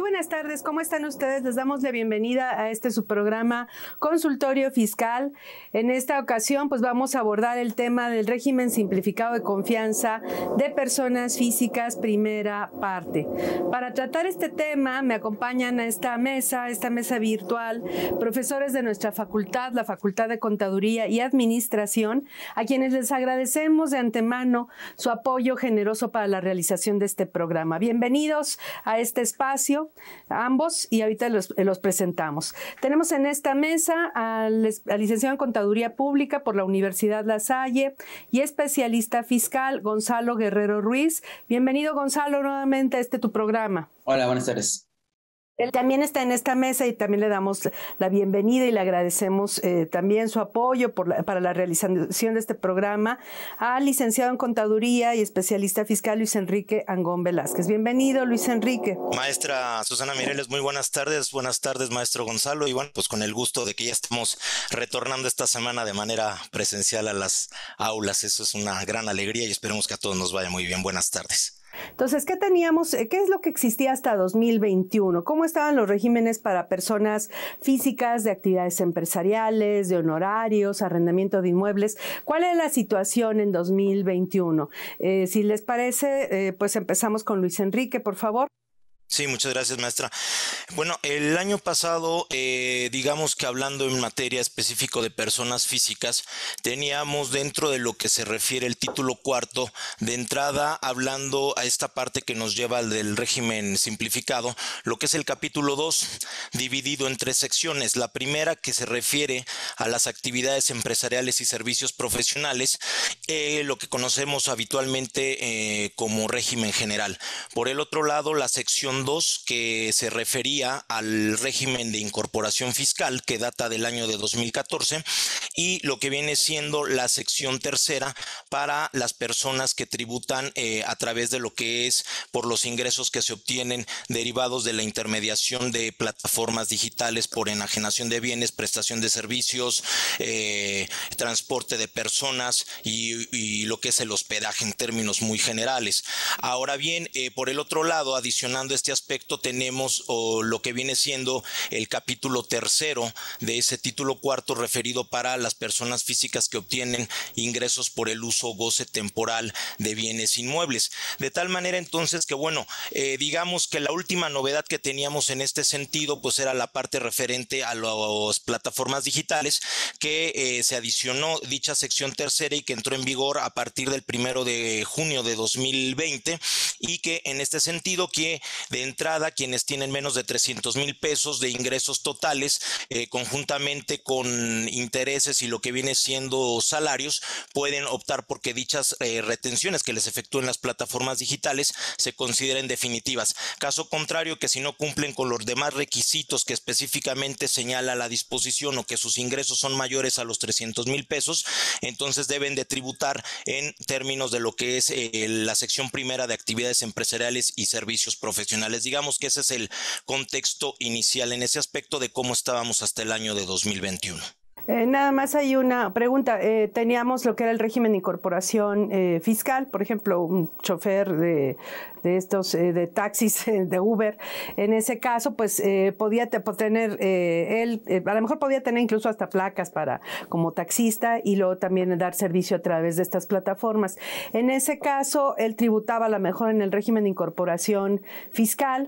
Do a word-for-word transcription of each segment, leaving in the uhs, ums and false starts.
buenas tardes, ¿cómo están ustedes? Les damos la bienvenida a este su programa Consultorio Fiscal. En esta ocasión pues vamos a abordar el tema del régimen simplificado de confianza de personas físicas, primera parte. Para tratar este tema me acompañan a esta mesa, esta mesa virtual, profesores de nuestra facultad, la Facultad de Contaduría y Administración, a quienes les agradecemos de antemano su apoyo generoso para la realización de este programa. Bienvenidos a este espacio, a ambos, y ahorita los, los presentamos. Tenemos en esta mesa al, al licenciado en Contaduría Pública por la Universidad La Salle y especialista fiscal Gonzalo Guerrero Ruiz. Bienvenido, Gonzalo, nuevamente a este tu programa. Hola, buenas tardes. Él también está en esta mesa y también le damos la bienvenida y le agradecemos eh, también su apoyo por la, para la realización de este programa al licenciado en Contaduría y especialista fiscal Luis Enrique Angón Velázquez. Bienvenido, Luis Enrique. Maestra Susana Mireles, muy buenas tardes. Buenas tardes, maestro Gonzalo. Y bueno, pues con el gusto de que ya estemos retornando esta semana de manera presencial a las aulas. Eso es una gran alegría y esperemos que a todos nos vaya muy bien. Buenas tardes. Entonces, ¿qué teníamos? ¿Qué es lo que existía hasta dos mil veintiuno? ¿Cómo estaban los regímenes para personas físicas de actividades empresariales, de honorarios, arrendamiento de inmuebles? ¿Cuál es la situación en dos mil veintiuno? Eh, si les parece, eh, pues empezamos con Luis Enrique, por favor. Sí, muchas gracias, maestra. Bueno, el año pasado, eh, digamos que hablando en materia específico de personas físicas, teníamos dentro de lo que se refiere el título cuarto, de entrada hablando a esta parte que nos lleva al del régimen simplificado, lo que es el capítulo dos, dividido en tres secciones. La primera, que se refiere a las actividades empresariales y servicios profesionales, eh, lo que conocemos habitualmente eh, como régimen general. Por el otro lado, la sección dos, que se refería al régimen de incorporación fiscal, que data del año de dos mil catorce, y lo que viene siendo la sección tercera para las personas que tributan eh, a través de lo que es por los ingresos que se obtienen derivados de la intermediación de plataformas digitales por enajenación de bienes, prestación de servicios, eh, transporte de personas y, y lo que es el hospedaje en términos muy generales. Ahora bien, eh, por el otro lado, adicionando este aspecto, tenemos oh, lo que viene siendo el capítulo tercero de ese título cuarto referido para las personas físicas que obtienen ingresos por el uso o goce temporal de bienes inmuebles. De tal manera entonces que bueno, eh, digamos que la última novedad que teníamos en este sentido pues era la parte referente a las plataformas digitales, que eh, se adicionó dicha sección tercera y que entró en vigor a partir del primero de junio de dos mil veinte, y que en este sentido que de entrada quienes tienen menos de trescientos mil pesos de ingresos totales eh, conjuntamente con intereses y lo que viene siendo salarios pueden optar porque dichas eh, retenciones que les efectúen las plataformas digitales se consideren definitivas. Caso contrario, que si no cumplen con los demás requisitos que específicamente señala la disposición o que sus ingresos son mayores a los trescientos mil pesos, entonces deben de tributar en términos de lo que es eh, la sección primera de actividades empresariales y servicios profesionales. Digamos que ese es el contexto inicial en ese aspecto de cómo estábamos hasta el año de dos mil veintiuno. Eh, nada más hay una pregunta. Eh, teníamos lo que era el régimen de incorporación eh, fiscal, por ejemplo, un chofer de, de estos eh, de taxis de Uber. En ese caso, pues eh, podía te, tener eh, él, eh, a lo mejor podía tener incluso hasta placas para como taxista y luego también dar servicio a través de estas plataformas. En ese caso, él tributaba a lo mejor en el régimen de incorporación fiscal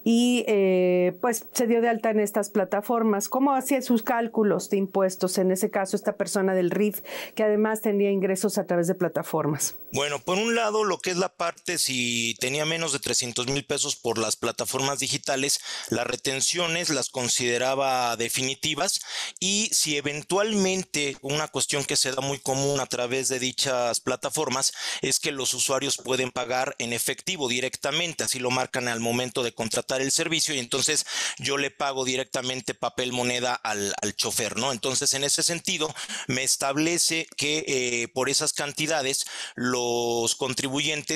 y eh, pues se dio de alta en estas plataformas. ¿Cómo hacía sus cálculos de impuestos? En ese caso, esta persona del R I F, que además tenía ingresos a través de plataformas. Bueno, por un lado, lo que es la parte, si tenía menos de trescientos mil pesos por las plataformas digitales, las retenciones las consideraba definitivas, y si eventualmente una cuestión que se da muy común a través de dichas plataformas es que los usuarios pueden pagar en efectivo directamente, así lo marcan al momento de contratar el servicio, y entonces yo le pago directamente papel moneda al, al chofer, ¿no? Entonces, en ese sentido, me establece que eh, por esas cantidades los contribuyentes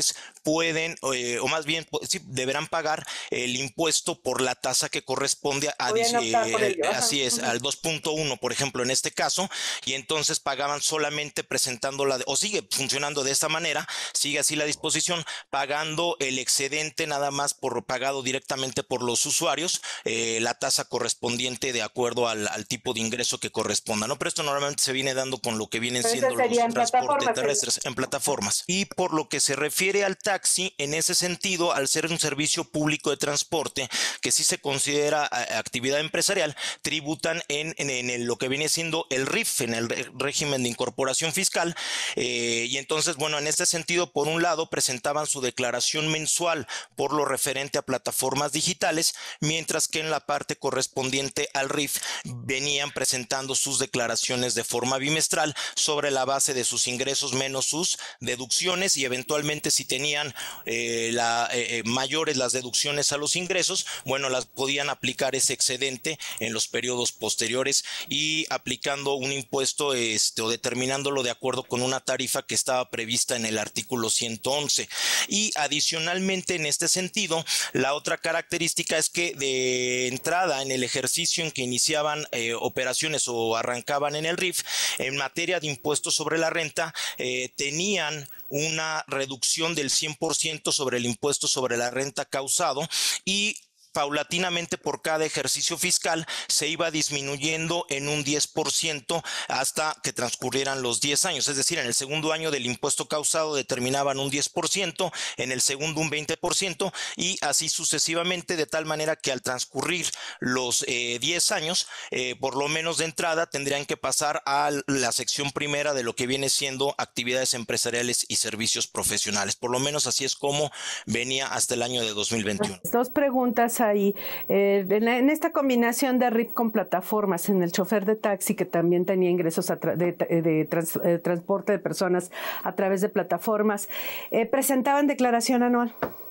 pueden, eh, o más bien, sí, deberán pagar el impuesto por la tasa que corresponde a, eh, así es, al dos punto uno, por ejemplo, en este caso, y entonces pagaban solamente presentando la, o sigue funcionando de esta manera, sigue así la disposición, pagando el excedente nada más por pagado directamente por los usuarios, eh, la tasa correspondiente de acuerdo al, al tipo de ingreso que corresponda, ¿no? Pero esto normalmente se viene dando con lo que vienen Pero siendo los transportes terrestres en plataformas. Y por lo que se refiere al taxi, en ese sentido, al ser un servicio público de transporte, que sí se considera a, actividad empresarial, tributan en, en, en el, lo que viene siendo el R I F, en el régimen de incorporación fiscal, eh, y entonces, bueno, en este sentido, por un lado, presentaban su declaración mensual por lo referente a plataformas digitales, mientras que en la parte correspondiente al R I F venían presentando sus declaraciones de forma bimestral sobre la base de sus ingresos menos sus deducciones, y eventualmente si tenían eh, la, eh, mayores las deducciones a los ingresos, bueno, las podían aplicar ese excedente en los periodos posteriores y aplicando un impuesto este, o determinándolo de acuerdo con una tarifa que estaba prevista en el artículo ciento once. Y adicionalmente en este sentido, la otra característica es que de entrada en el ejercicio en que iniciaban eh, operaciones o arrancaban en el R I F, en materia de impuestos sobre la renta, eh, tenían una reducción del cien por ciento sobre el impuesto sobre la renta causado, y paulatinamente por cada ejercicio fiscal se iba disminuyendo en un diez por ciento hasta que transcurrieran los diez años. Es decir, en el segundo año del impuesto causado determinaban un diez por ciento, en el segundo un veinte por ciento y así sucesivamente, de tal manera que al transcurrir los eh, diez años, eh, por lo menos de entrada, tendrían que pasar a la sección primera de lo que viene siendo actividades empresariales y servicios profesionales. Por lo menos así es como venía hasta el año de dos mil veintiuno. Dos preguntas ahí. Eh, en, la, en esta combinación de R I F con plataformas, en el chofer de taxi que también tenía ingresos a de, de trans, eh, transporte de personas a través de plataformas, eh, ¿presentaban declaración anual?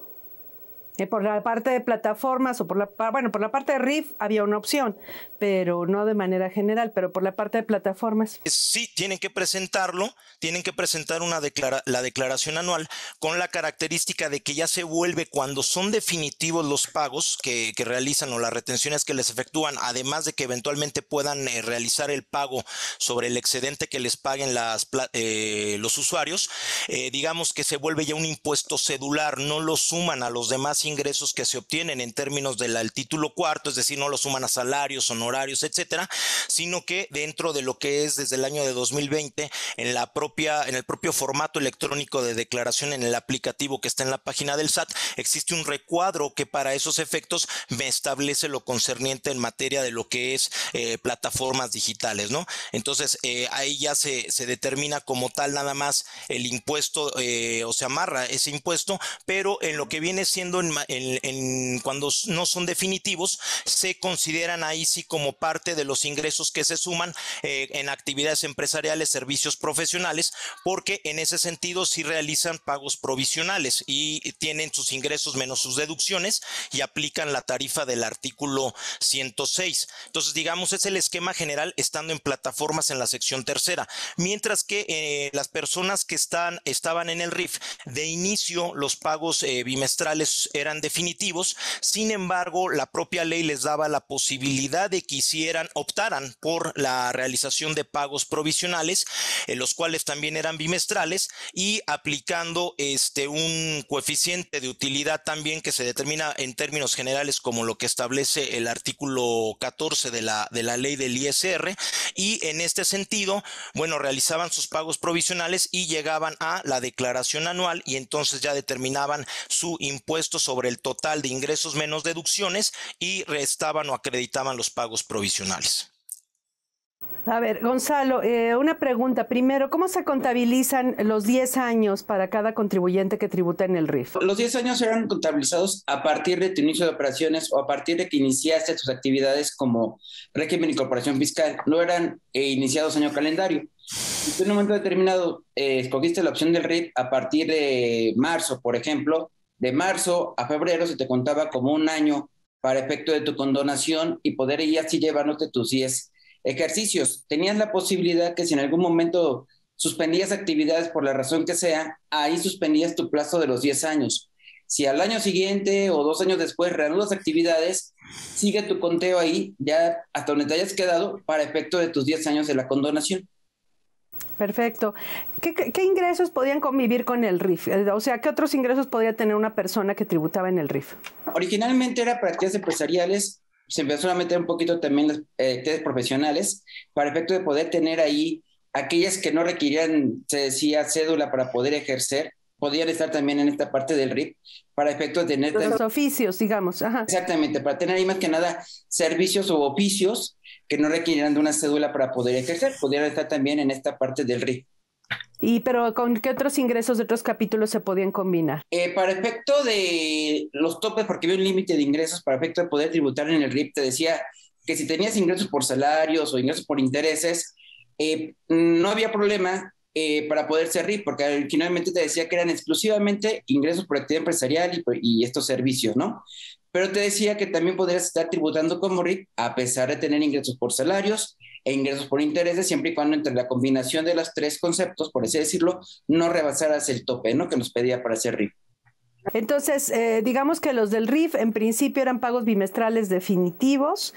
Eh, por la parte de plataformas o por la, bueno, por la parte de R I F había una opción, pero no de manera general, pero por la parte de plataformas. Sí, tienen que presentarlo, tienen que presentar una declara, la declaración anual con la característica de que ya se vuelve cuando son definitivos los pagos que, que realizan o las retenciones que les efectúan, además de que eventualmente puedan eh, realizar el pago sobre el excedente que les paguen las, eh, los usuarios, eh, digamos que se vuelve ya un impuesto cedular, no lo suman a los demás ingresos que se obtienen en términos del título cuarto, es decir, no lo suman a salarios, honorarios, etcétera, sino que dentro de lo que es desde el año de dos mil veinte, en la propia, en el propio formato electrónico de declaración en el aplicativo que está en la página del S A T, existe un recuadro que para esos efectos me establece lo concerniente en materia de lo que es eh, plataformas digitales, ¿no? Entonces, eh, ahí ya se, se determina como tal nada más el impuesto, eh, o se amarra ese impuesto, pero en lo que viene siendo en En, en, cuando no son definitivos, se consideran ahí sí como parte de los ingresos que se suman eh, en actividades empresariales, servicios profesionales, porque en ese sentido sí realizan pagos provisionales y tienen sus ingresos menos sus deducciones y aplican la tarifa del artículo ciento seis. Entonces, digamos, es el esquema general estando en plataformas en la sección tercera, mientras que eh, las personas que están, estaban en el R I F, de inicio los pagos eh, bimestrales eran eran definitivos. Sin embargo, la propia ley les daba la posibilidad de que hicieran, optaran por la realización de pagos provisionales, en los cuales también eran bimestrales, y aplicando este un coeficiente de utilidad también que se determina en términos generales como lo que establece el artículo catorce de la, de la ley del I S R, y en este sentido, bueno, realizaban sus pagos provisionales y llegaban a la declaración anual y entonces ya determinaban su impuesto sobre el total de ingresos menos deducciones y restaban o acreditaban los pagos provisionales. A ver, Gonzalo, eh, una pregunta. Primero, ¿cómo se contabilizan los diez años para cada contribuyente que tributa en el R I F? Los diez años eran contabilizados a partir de tu inicio de operaciones o a partir de que iniciaste tus actividades como régimen de incorporación fiscal. No eran eh, iniciados año calendario. Si tú en un momento determinado eh, escogiste la opción del R I F a partir de marzo, por ejemplo, de marzo a febrero se te contaba como un año para efecto de tu condonación y poder ir así llevándote tus diez ejercicios. Tenías la posibilidad que si en algún momento suspendías actividades por la razón que sea, ahí suspendías tu plazo de los diez años. Si al año siguiente o dos años después reanudas actividades, sigue tu conteo ahí, ya hasta donde te hayas quedado, para efecto de tus diez años de la condonación. Perfecto. ¿Qué, qué, qué ingresos podían convivir con el R I F? O sea, ¿qué otros ingresos podía tener una persona que tributaba en el R I F? Originalmente era para actividades empresariales, se empezó a meter un poquito también las eh, actividades profesionales, para efecto de poder tener ahí aquellas que no requerían, se decía, cédula para poder ejercer, podían estar también en esta parte del R I F, para efecto de tener... Los oficios, digamos. Ajá. Exactamente, para tener ahí más que nada servicios o oficios que no requieran de una cédula para poder ejercer, pudieran estar también en esta parte del R I F. ¿Y pero con qué otros ingresos de otros capítulos se podían combinar? Eh, para efecto de los topes, porque había un límite de ingresos, para efecto de poder tributar en el R I F, te decía que si tenías ingresos por salarios o ingresos por intereses, eh, no había problema eh, para poder ser R I F, porque finalmente te decía que eran exclusivamente ingresos por actividad empresarial y, y estos servicios, ¿no? Pero te decía que también podrías estar tributando como R I F a pesar de tener ingresos por salarios e ingresos por intereses, siempre y cuando entre la combinación de los tres conceptos, por así decirlo, no rebasaras el tope, ¿no?, que nos pedía para ser R I F. Entonces, eh, digamos que los del R I F en principio eran pagos bimestrales definitivos.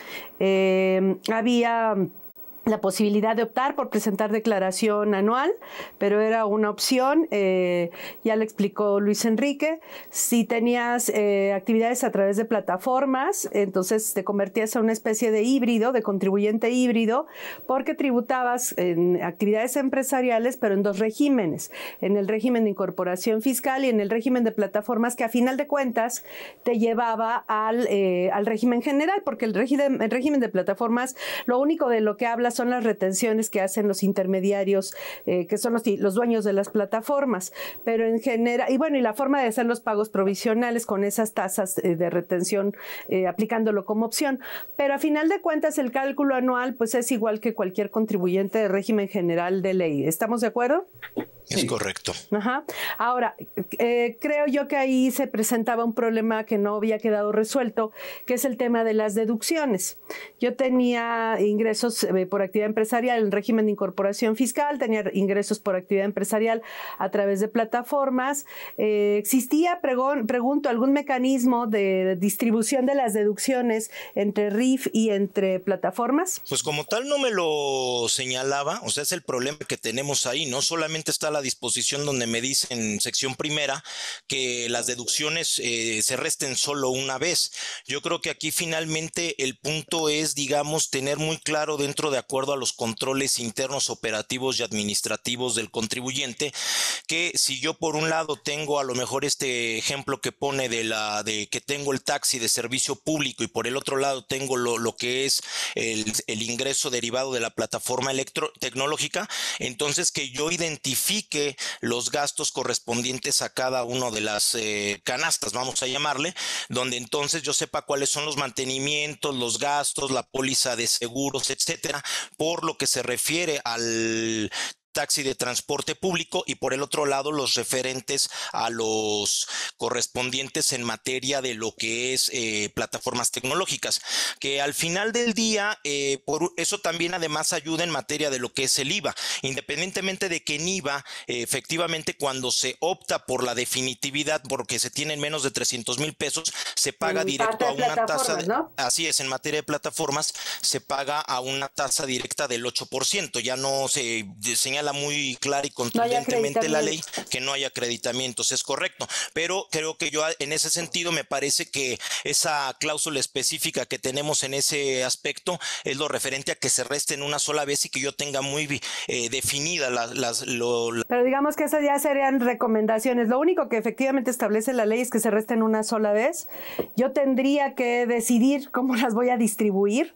Eh, había la posibilidad de optar por presentar declaración anual, pero era una opción, eh, ya le explicó Luis Enrique. Si tenías eh, actividades a través de plataformas, entonces te convertías a una especie de híbrido, de contribuyente híbrido, porque tributabas en actividades empresariales, pero en dos regímenes, en el régimen de incorporación fiscal y en el régimen de plataformas, que a final de cuentas te llevaba al, eh, al régimen general, porque el régimen, el régimen de plataformas, lo único de lo que habla son las retenciones que hacen los intermediarios, eh, que son los, los dueños de las plataformas, pero en general, y bueno, y la forma de hacer los pagos provisionales con esas tasas eh, de retención, eh, aplicándolo como opción, pero a final de cuentas el cálculo anual pues es igual que cualquier contribuyente de régimen general de ley. ¿Estamos de acuerdo? Es correcto. Ajá. Ahora, eh, creo yo que ahí se presentaba un problema que no había quedado resuelto, que es el tema de las deducciones. Yo tenía ingresos eh, por actividad empresarial en régimen de incorporación fiscal, tenía ingresos por actividad empresarial a través de plataformas. Eh, ¿Existía, pregón, pregunto, algún mecanismo de distribución de las deducciones entre R I F y entre plataformas? Pues como tal no me lo señalaba, o sea, es el problema que tenemos ahí. No solamente está la disposición donde me dice en sección primera que las deducciones eh, se resten solo una vez. Yo creo que aquí finalmente el punto es, digamos, tener muy claro dentro de acuerdo a los controles internos operativos y administrativos del contribuyente, que si yo por un lado tengo a lo mejor este ejemplo que pone de la de que tengo el taxi de servicio público y por el otro lado tengo lo, lo que es el, el ingreso derivado de la plataforma electro tecnológica, entonces que yo identifique los gastos correspondientes a cada uno de las eh, canastas, vamos a llamarle, donde entonces yo sepa cuáles son los mantenimientos, los gastos, la póliza de seguros, etcétera, por lo que se refiere al taxi de transporte público y por el otro lado los referentes a los correspondientes en materia de lo que es eh, plataformas tecnológicas, que al final del día eh, por eso también además ayuda en materia de lo que es el I V A, independientemente de que en I V A eh, efectivamente cuando se opta por la definitividad porque se tienen menos de trescientos mil pesos se paga en directo a una tasa de, ¿no? Así es, en materia de plataformas se paga a una tasa directa del ocho por ciento, ya no se señala muy clara y contundentemente no la ley que no hay acreditamientos, es correcto, pero creo que yo en ese sentido me parece que esa cláusula específica que tenemos en ese aspecto es lo referente a que se reste en una sola vez y que yo tenga muy eh, definida las... las lo, la... Pero digamos que esas ya serían recomendaciones, lo único que efectivamente establece la ley es que se reste en una sola vez. Yo tendría que decidir cómo las voy a distribuir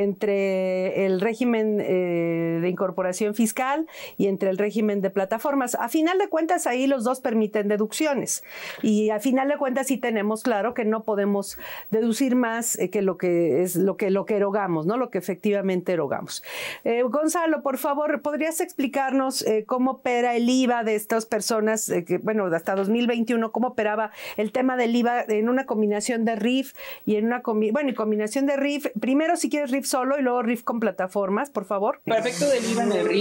entre el régimen eh, de incorporación fiscal y entre el régimen de plataformas. A final de cuentas, ahí los dos permiten deducciones y a final de cuentas sí tenemos claro que no podemos deducir más eh, que lo que es lo que, lo que erogamos, ¿no? Lo que efectivamente erogamos. Eh, Gonzalo, por favor, ¿podrías explicarnos eh, cómo opera el I V A de estas personas, eh, que, bueno, hasta dos mil veintiuno, cómo operaba el tema del I V A en una combinación de R I F y en una, combi bueno, y combinación de R I F, primero si quieres R I F solo y luego R I F con plataformas, por favor? Para efecto del I V A en el R I F,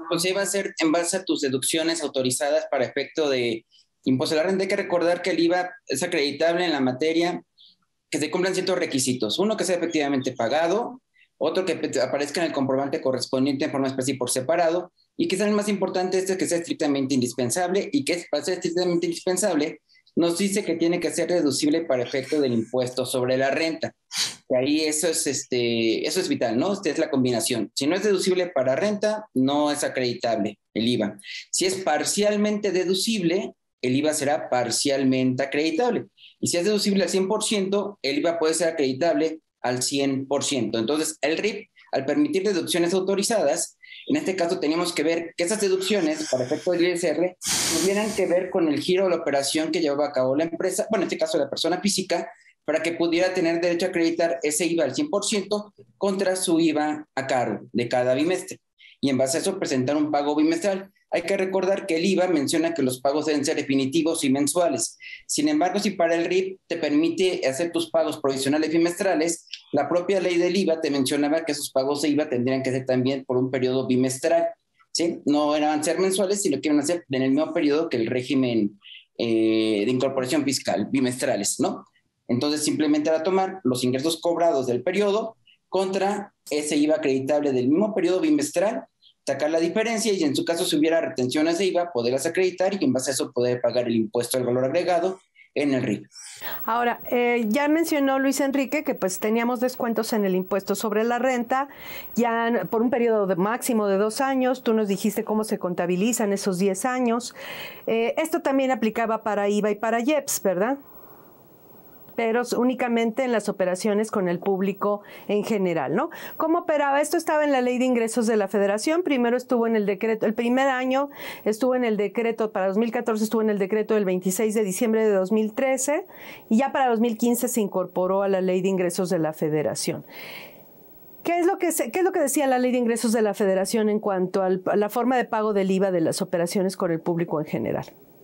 pues se va a hacer en base a tus deducciones autorizadas para efecto de impuesto a la renta. Hay que recordar que el I V A es acreditable en la materia que se cumplan ciertos requisitos. Uno, que sea efectivamente pagado. Otro, que aparezca en el comprobante correspondiente en forma especie y por separado. Y quizás el más importante este es que sea estrictamente indispensable, y que para ser estrictamente indispensable nos dice que tiene que ser deducible para efecto del impuesto sobre la renta. Y ahí eso es, este, eso es vital, ¿no? Esta es la combinación. Si no es deducible para renta, no es acreditable el I V A. Si es parcialmente deducible, el I V A será parcialmente acreditable. Y si es deducible al cien por ciento, el I V A puede ser acreditable al cien por ciento. Entonces, el R I F, al permitir deducciones autorizadas, en este caso teníamos que ver que esas deducciones, para efecto del I S R, tuvieran que ver con el giro de la operación que llevaba a cabo la empresa, bueno, en este caso la persona física, para que pudiera tener derecho a acreditar ese I V A al cien por ciento contra su I V A a cargo de cada bimestre. Y en base a eso presentar un pago bimestral. Hay que recordar que el I V A menciona que los pagos deben ser definitivos y mensuales. Sin embargo, si para el R I F te permite hacer tus pagos provisionales bimestrales, la propia ley del I V A te mencionaba que esos pagos de I V A tendrían que ser también por un periodo bimestral, ¿sí? No eran ser mensuales, si lo quieren hacer en el mismo periodo que el régimen eh, de incorporación fiscal, bimestrales, ¿no? Entonces, simplemente era tomar los ingresos cobrados del periodo contra ese I V A acreditable del mismo periodo bimestral, sacar la diferencia, y en su caso, si hubiera retenciones de I V A, poderlas acreditar y en base a eso poder pagar el impuesto al valor agregado en el R I F. Ahora, eh, ya mencionó Luis Enrique que pues teníamos descuentos en el impuesto sobre la renta, ya por un periodo de máximo de dos años. Tú nos dijiste cómo se contabilizan esos diez años. Eh, esto también aplicaba para I V A y para I E P S, ¿verdad? Pero únicamente en las operaciones con el público en general, ¿no? ¿Cómo operaba? Esto estaba en la Ley de Ingresos de la Federación. Primero estuvo en el decreto, el primer año estuvo en el decreto, para dos mil catorce estuvo en el decreto del veintiséis de diciembre de dos mil trece, y ya para dos mil quince se incorporó a la Ley de Ingresos de la Federación. ¿Qué es lo que, se, qué es lo que decía la Ley de Ingresos de la Federación en cuanto al, a la forma de pago del I V A de las operaciones con el público en general?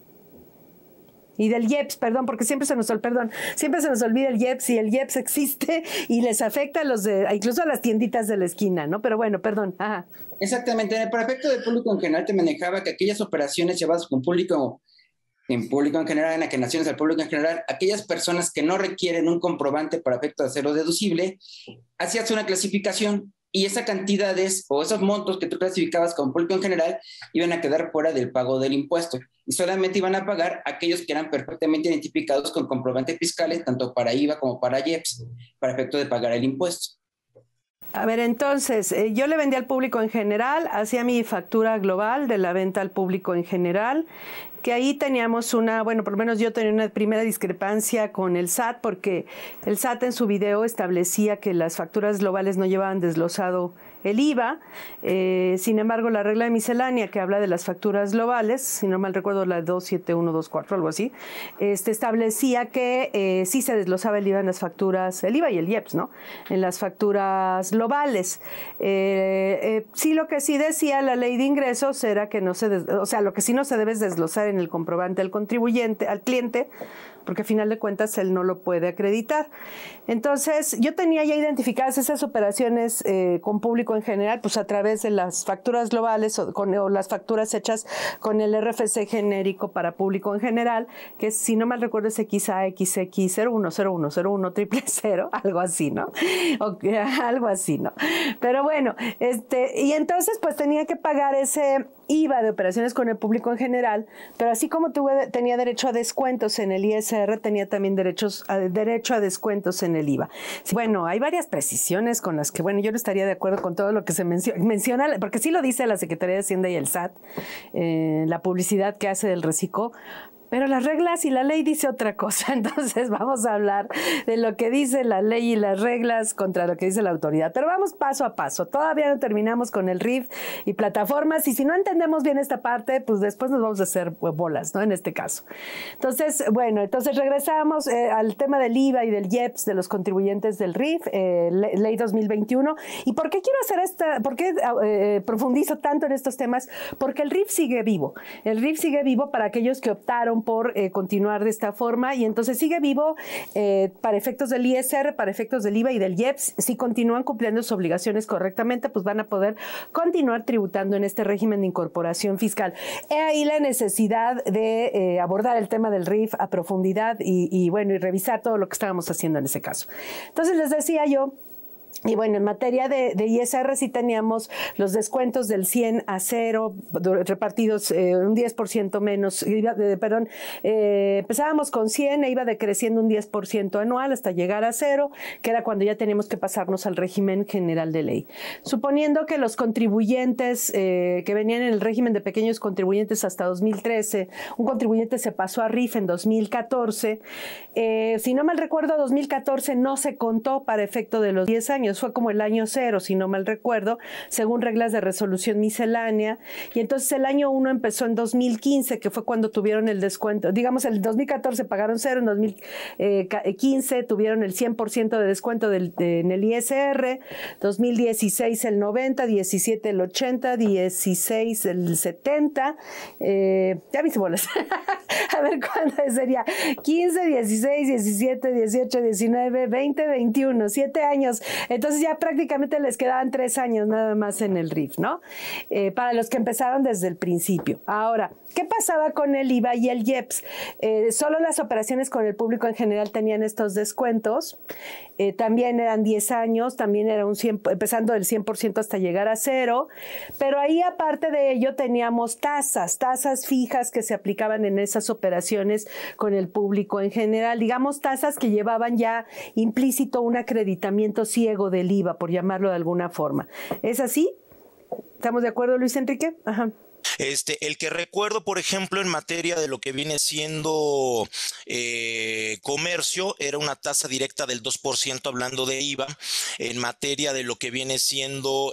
Y del I E P S, perdón, porque siempre se nos, perdón, siempre se nos olvida el I E P S, y el I E P S existe y les afecta a los de, incluso a las tienditas de la esquina, ¿no? Pero bueno, perdón. Ajá. Exactamente. Para efecto del público en general te manejaba que aquellas operaciones llevadas con público, en público en general, en enajenaciones al público en general, aquellas personas que no requieren un comprobante para efecto de hacerlo deducible, hacías una clasificación, y esas cantidades o esos montos que tú clasificabas como público en general iban a quedar fuera del pago del impuesto, y solamente iban a pagar aquellos que eran perfectamente identificados con comprobantes fiscales, tanto para I V A como para I E P S, para efecto de pagar el impuesto. A ver, entonces, eh, yo le vendía al público en general, hacía mi factura global de la venta al público en general, que ahí teníamos una, bueno, por lo menos yo tenía una primera discrepancia con el S A T, porque el S A T en su video establecía que las facturas globales no llevaban desglosado el I V A. Eh, sin embargo, la regla de miscelánea que habla de las facturas globales, si no mal recuerdo la dos siete uno dos cuatro, algo así, este, establecía que eh, sí se desglosaba el I V A en las facturas, el I V A y el I E P S, ¿no? En las facturas globales. Eh, eh, sí, lo que sí decía la ley de ingresos era que no se, des, o sea, lo que sí no se debe es desglosar en el comprobante al contribuyente, al cliente, porque a final de cuentas él no lo puede acreditar. Entonces, yo tenía ya identificadas esas operaciones eh, con público en general, pues a través de las facturas globales o, con, o las facturas hechas con el R F C genérico para público en general, que si no mal recuerdo es X A X X cero uno cero uno cero uno triple cero, algo así, ¿no? O, algo así, ¿no? Pero bueno, este, y entonces pues tenía que pagar ese I V A de operaciones con el público en general, pero así como tuve, tenía derecho a descuentos en el I S R, tenía también derechos a, derecho a descuentos en el I V A. Bueno, hay varias precisiones con las que, bueno, yo no estaría de acuerdo con todo lo que se menciona, menciona porque sí lo dice la Secretaría de Hacienda y el S A T, eh, la publicidad que hace del Recico, pero las reglas y la ley dice otra cosa. Entonces vamos a hablar de lo que dice la ley y las reglas contra lo que dice la autoridad. Pero vamos paso a paso. Todavía no terminamos con el R I F y plataformas. Y si no entendemos bien esta parte, pues después nos vamos a hacer bolas, ¿no? En este caso. Entonces, bueno, entonces regresamos eh, al tema del I V A y del I E P S de los contribuyentes del R I F, eh, ley dos mil veintiuno. ¿Y por qué quiero hacer esta, por qué eh, profundizo tanto en estos temas? Porque el R I F sigue vivo. El R I F sigue vivo para aquellos que optaron optaron por eh, continuar de esta forma y entonces sigue vivo eh, para efectos del I S R, para efectos del I V A y del I E P S. Si continúan cumpliendo sus obligaciones correctamente, pues van a poder continuar tributando en este régimen de incorporación fiscal. He ahí la necesidad de eh, abordar el tema del R I F a profundidad y, y bueno, y revisar todo lo que estábamos haciendo en ese caso. Entonces les decía yo, y bueno, en materia de, de I S R sí teníamos los descuentos del cien a cero, repartidos eh, un diez por ciento menos, iba de, perdón, eh, empezábamos con cien e iba decreciendo un diez por ciento anual hasta llegar a cero, que era cuando ya teníamos que pasarnos al régimen general de ley. Suponiendo que los contribuyentes eh, que venían en el régimen de pequeños contribuyentes hasta dos mil trece, un contribuyente se pasó a R I F en dos mil catorce, eh, si no mal recuerdo, dos mil catorce no se contó para efecto de los diez años, fue como el año cero, si no mal recuerdo, según reglas de resolución miscelánea, y entonces el año uno empezó en dos mil quince, que fue cuando tuvieron el descuento, digamos, el dos mil catorce pagaron cero, en dos mil quince tuvieron el cien por ciento de descuento del, de, en el I S R, dos mil dieciséis el noventa, diecisiete el ochenta, dieciséis el setenta, eh, ya me hice bolas, a ver cuándo sería, quince, dieciséis, diecisiete, dieciocho, diecinueve, veinte, veintiuno, siete años. Entonces ya prácticamente les quedaban tres años nada más en el R I F, ¿no? Eh, para los que empezaron desde el principio. Ahora, ¿qué pasaba con el I V A y el I E P S? Eh, solo las operaciones con el público en general tenían estos descuentos. Eh, también eran diez años, también era un cien, empezando del cien por ciento hasta llegar a cero. Pero ahí, aparte de ello, teníamos tasas, tasas fijas que se aplicaban en esas operaciones con el público en general. Digamos, tasas que llevaban ya implícito un acreditamiento ciego del I V A, por llamarlo de alguna forma. ¿Es así? ¿Estamos de acuerdo, Luis Enrique? Ajá. Este, el que recuerdo, por ejemplo, en materia de lo que viene siendo eh, comercio, era una tasa directa del dos por ciento hablando de I V A. En materia de lo que viene siendo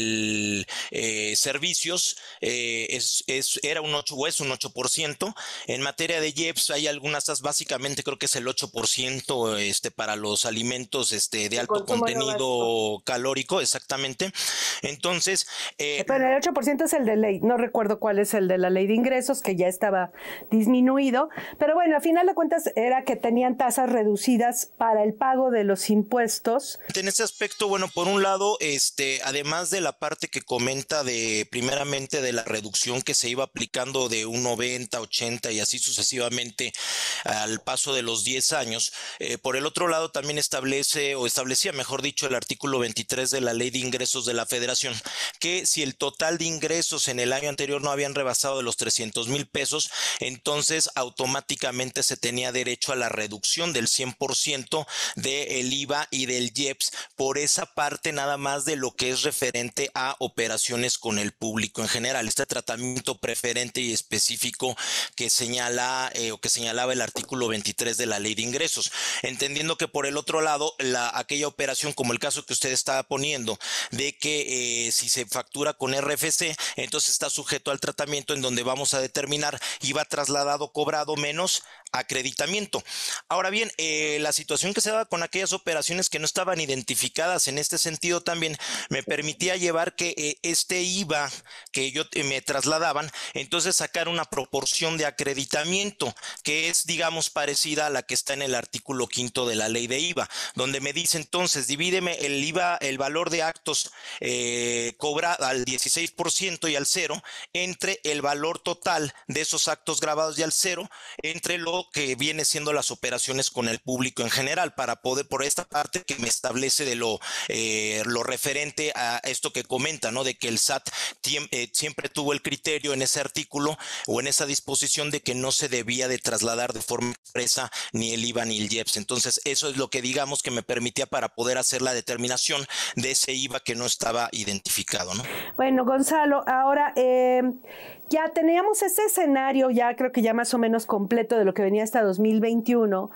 el eh, servicios, eh, es, es, era un ocho o es un ocho por ciento. En materia de I E P S hay algunas tasas, básicamente creo que es el ocho por ciento este, para los alimentos este, de alto contenido calórico, exactamente. Entonces... Eh, Pero el ocho por ciento es el de ley, no recuerdo cuál es el de la ley de ingresos, que ya estaba disminuido, pero bueno, a final de cuentas era que tenían tasas reducidas para el pago de los impuestos. En ese aspecto, bueno, por un lado, este, además de la parte que comenta de, primeramente, de la reducción que se iba aplicando de un noventa, ochenta y así sucesivamente al paso de los diez años, eh, por el otro lado también establece, o establecía, mejor dicho, el artículo veintitrés de la ley de ingresos de la Federación, que si el total de ingresos en el año anterior no habían rebasado de los trescientos mil pesos, entonces automáticamente se tenía derecho a la reducción del cien por ciento del I V A y del I E P S por esa parte nada más de lo que es referente a operaciones con el público en general. Este tratamiento preferente y específico que señala eh, o que señalaba el artículo veintitrés de la ley de ingresos, entendiendo que por el otro lado la, aquella operación como el caso que usted estaba poniendo de que eh, si se factura con R F C, entonces está sujeto al tratamiento en donde vamos a determinar I V A trasladado cobrado menos acreditamiento. Ahora bien, eh, la situación que se daba con aquellas operaciones que no estaban identificadas en este sentido también me permitía llevar que eh, este I V A que yo eh, me trasladaban, entonces sacar una proporción de acreditamiento que es, digamos, parecida a la que está en el artículo quinto de la ley de I V A, donde me dice entonces, divídeme el I V A, el valor de actos eh, cobrado al dieciséis por ciento y al cero, entre el valor total de esos actos grabados y al cero, entre lo que viene siendo las operaciones con el público en general, para poder, por esta parte que me establece de lo, eh, lo referente a esto que comenta, ¿no? De que el S A T tiem, eh, siempre tuvo el criterio en ese artículo o en esa disposición de que no se debía de trasladar de forma expresa ni el I V A ni el I E P S. Entonces, eso es lo que digamos que me permitía para poder hacer la determinación de ese I V A que no estaba identificado, ¿no? Bueno, Gonzalo, ahora eh, ya teníamos ese escenario, ya creo que ya más o menos completo de lo que venía hasta dos mil veintiuno.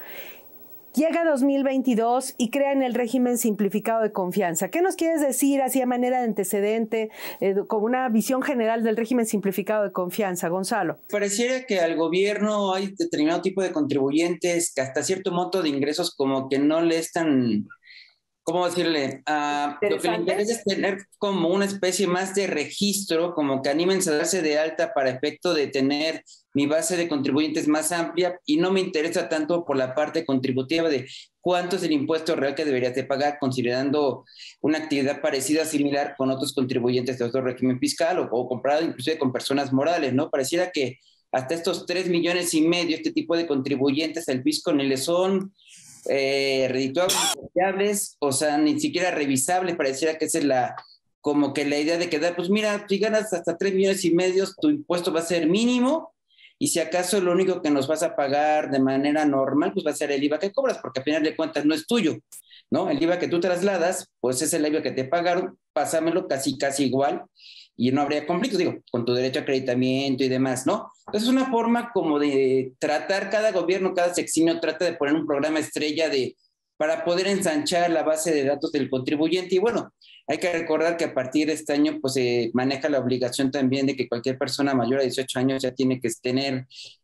Llega dos mil veintidós y crean el régimen simplificado de confianza. ¿Qué nos quieres decir así a manera de antecedente, eh, con una visión general del régimen simplificado de confianza, Gonzalo? Pareciera que al gobierno hay determinado tipo de contribuyentes que hasta cierto monto de ingresos como que no le es tan ¿cómo decirle? Uh, lo que le interesa es tener como una especie más de registro, como que anímense a darse de alta para efecto de tener mi base de contribuyentes más amplia, y no me interesa tanto por la parte contributiva de cuánto es el impuesto real que deberías de pagar, considerando una actividad parecida, similar con otros contribuyentes de otro régimen fiscal o, o comprado inclusive con personas morales, ¿no? Pareciera que hasta estos tres millones y medio, este tipo de contribuyentes al fisco ni le son eh, redituables, o sea, ni siquiera revisables. Pareciera que esa es la, como que la idea de quedar, pues mira, si ganas hasta tres millones y medio, tu impuesto va a ser mínimo, y si acaso lo único que nos vas a pagar de manera normal, pues va a ser el I V A que cobras, porque al final de cuentas no es tuyo, ¿no? El I V A que tú trasladas, pues es el I V A que te pagaron, pásamelo casi, casi igual, y no habría conflictos, digo, con tu derecho a acreditamiento y demás, ¿no? Entonces es una forma como de tratar, cada gobierno, cada sexenio trata de poner un programa estrella de, para poder ensanchar la base de datos del contribuyente. Y bueno, hay que recordar que a partir de este año pues se eh, maneja la obligación también de que cualquier persona mayor a dieciocho años ya tiene que tener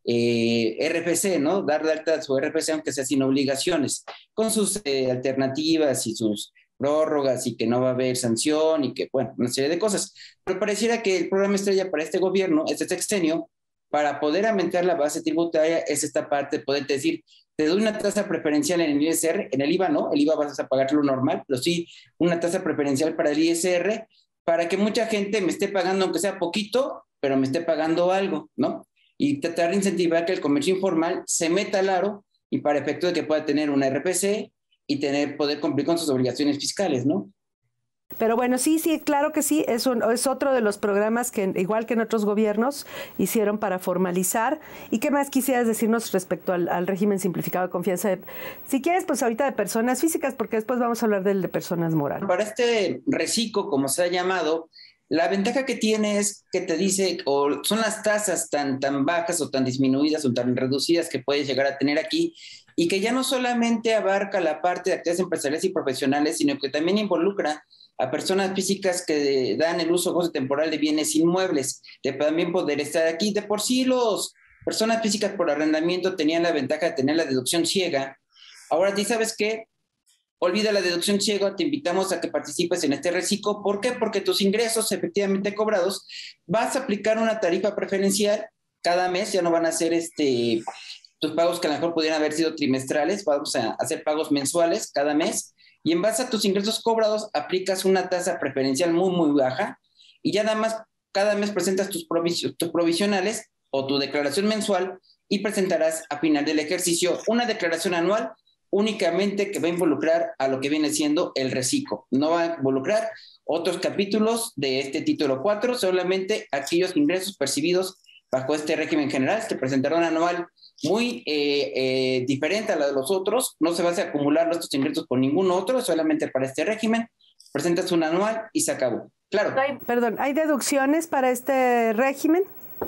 eh, R F C, ¿no? Dar de alta su R F C aunque sea sin obligaciones, con sus eh, alternativas y sus prórrogas, y que no va a haber sanción y que, bueno, una serie de cosas. Pero pareciera que el programa estrella para este gobierno, este sexenio, para poder aumentar la base tributaria, es esta parte de poder decir, te doy una tasa preferencial en el I S R, en el I V A no, el I V A vas a pagar lo normal, pero sí una tasa preferencial para el I S R, para que mucha gente me esté pagando, aunque sea poquito, pero me esté pagando algo, ¿no? Y tratar de incentivar que el comercio informal se meta al aro, y para efecto de que pueda tener una R P C y tener, poder cumplir con sus obligaciones fiscales, ¿no? Pero bueno, sí, sí, claro que sí, es, un, es otro de los programas que, igual que en otros gobiernos, hicieron para formalizar. ¿Y qué más quisieras decirnos respecto al, al régimen simplificado de confianza? De, si quieres, pues ahorita de personas físicas, porque después vamos a hablar del de personas morales. Para este reciclo, como se ha llamado, la ventaja que tiene es que te dice, o son las tasas tan, tan bajas o tan disminuidas o tan reducidas que puedes llegar a tener aquí, y que ya no solamente abarca la parte de actividades empresariales y profesionales, sino que también involucra a personas físicas que dan el uso o goce temporal de bienes inmuebles, de también poder estar aquí. De por sí, los personas físicas por arrendamiento tenían la ventaja de tener la deducción ciega. Ahora, ¿sí sabes qué? Olvida la deducción ciega, te invitamos a que participes en este reciclo. ¿Por qué? Porque tus ingresos efectivamente cobrados, vas a aplicar una tarifa preferencial cada mes, ya no van a ser este, tus pagos que a lo mejor pudieran haber sido trimestrales, vamos a hacer pagos mensuales cada mes, y en base a tus ingresos cobrados aplicas una tasa preferencial muy, muy baja, y ya nada más cada mes presentas tus, provis- tus provisionales o tu declaración mensual, y presentarás a final del ejercicio una declaración anual únicamente que va a involucrar a lo que viene siendo el reciclo. No va a involucrar otros capítulos de este título cuatro, solamente aquellos ingresos percibidos bajo este régimen general. Se presentará un anual muy eh, eh, diferente a la de los otros. No se va a acumular estos ingresos con ningún otro, solamente para este régimen. Presentas un anual y se acabó. Claro. Hay, perdón, ¿hay deducciones para este régimen?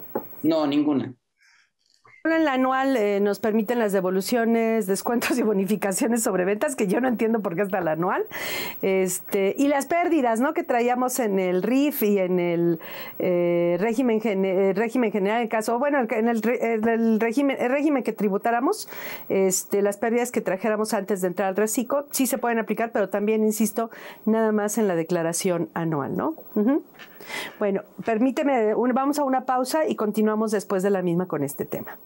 No, ninguna. En la anual eh, nos permiten las devoluciones, descuentos y bonificaciones sobre ventas, que yo no entiendo por qué está la anual, este, y las pérdidas, ¿no?, que traíamos en el R I F y en el eh, régimen, gen, régimen general, en caso, bueno, en el, en el, régimen, el régimen que tributáramos, este, las pérdidas que trajéramos antes de entrar al reciclo, sí se pueden aplicar, pero también, insisto, nada más en la declaración anual, ¿no? Uh-huh. Bueno, permíteme, un, vamos a una pausa y continuamos después de la misma con este tema.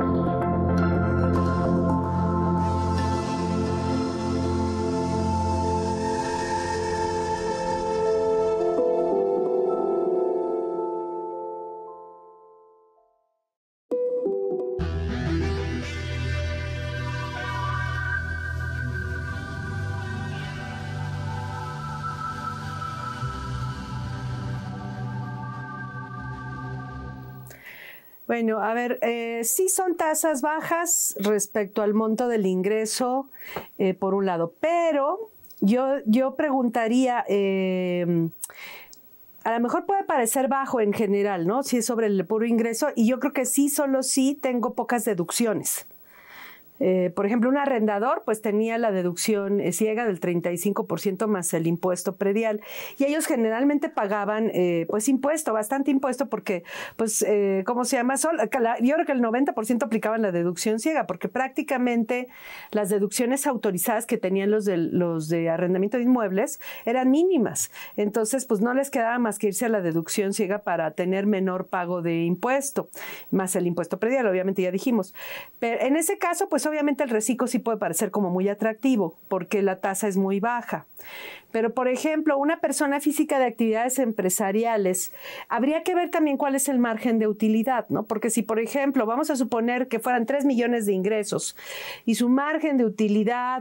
Bueno, a ver, eh, sí son tasas bajas respecto al monto del ingreso, eh, por un lado, pero yo, yo preguntaría, eh, a lo mejor puede parecer bajo en general, ¿no? Si es sobre el puro ingreso, y yo creo que sí, solo sí tengo pocas deducciones. Eh, por ejemplo, un arrendador pues tenía la deducción eh, ciega del treinta y cinco por ciento más el impuesto predial, y ellos generalmente pagaban eh, pues impuesto, bastante impuesto, porque pues, eh, ¿cómo se llama? Sol, yo creo que el noventa por ciento aplicaban la deducción ciega, porque prácticamente las deducciones autorizadas que tenían los de, los de arrendamiento de inmuebles eran mínimas. Entonces, pues no les quedaba más que irse a la deducción ciega para tener menor pago de impuesto, más el impuesto predial, obviamente ya dijimos. Pero en ese caso, pues obviamente el reciclo sí puede parecer como muy atractivo, porque la tasa es muy baja. Pero, por ejemplo, una persona física de actividades empresariales, habría que ver también cuál es el margen de utilidad, ¿no? Porque si, por ejemplo, vamos a suponer que fueran tres millones de ingresos y su margen de utilidad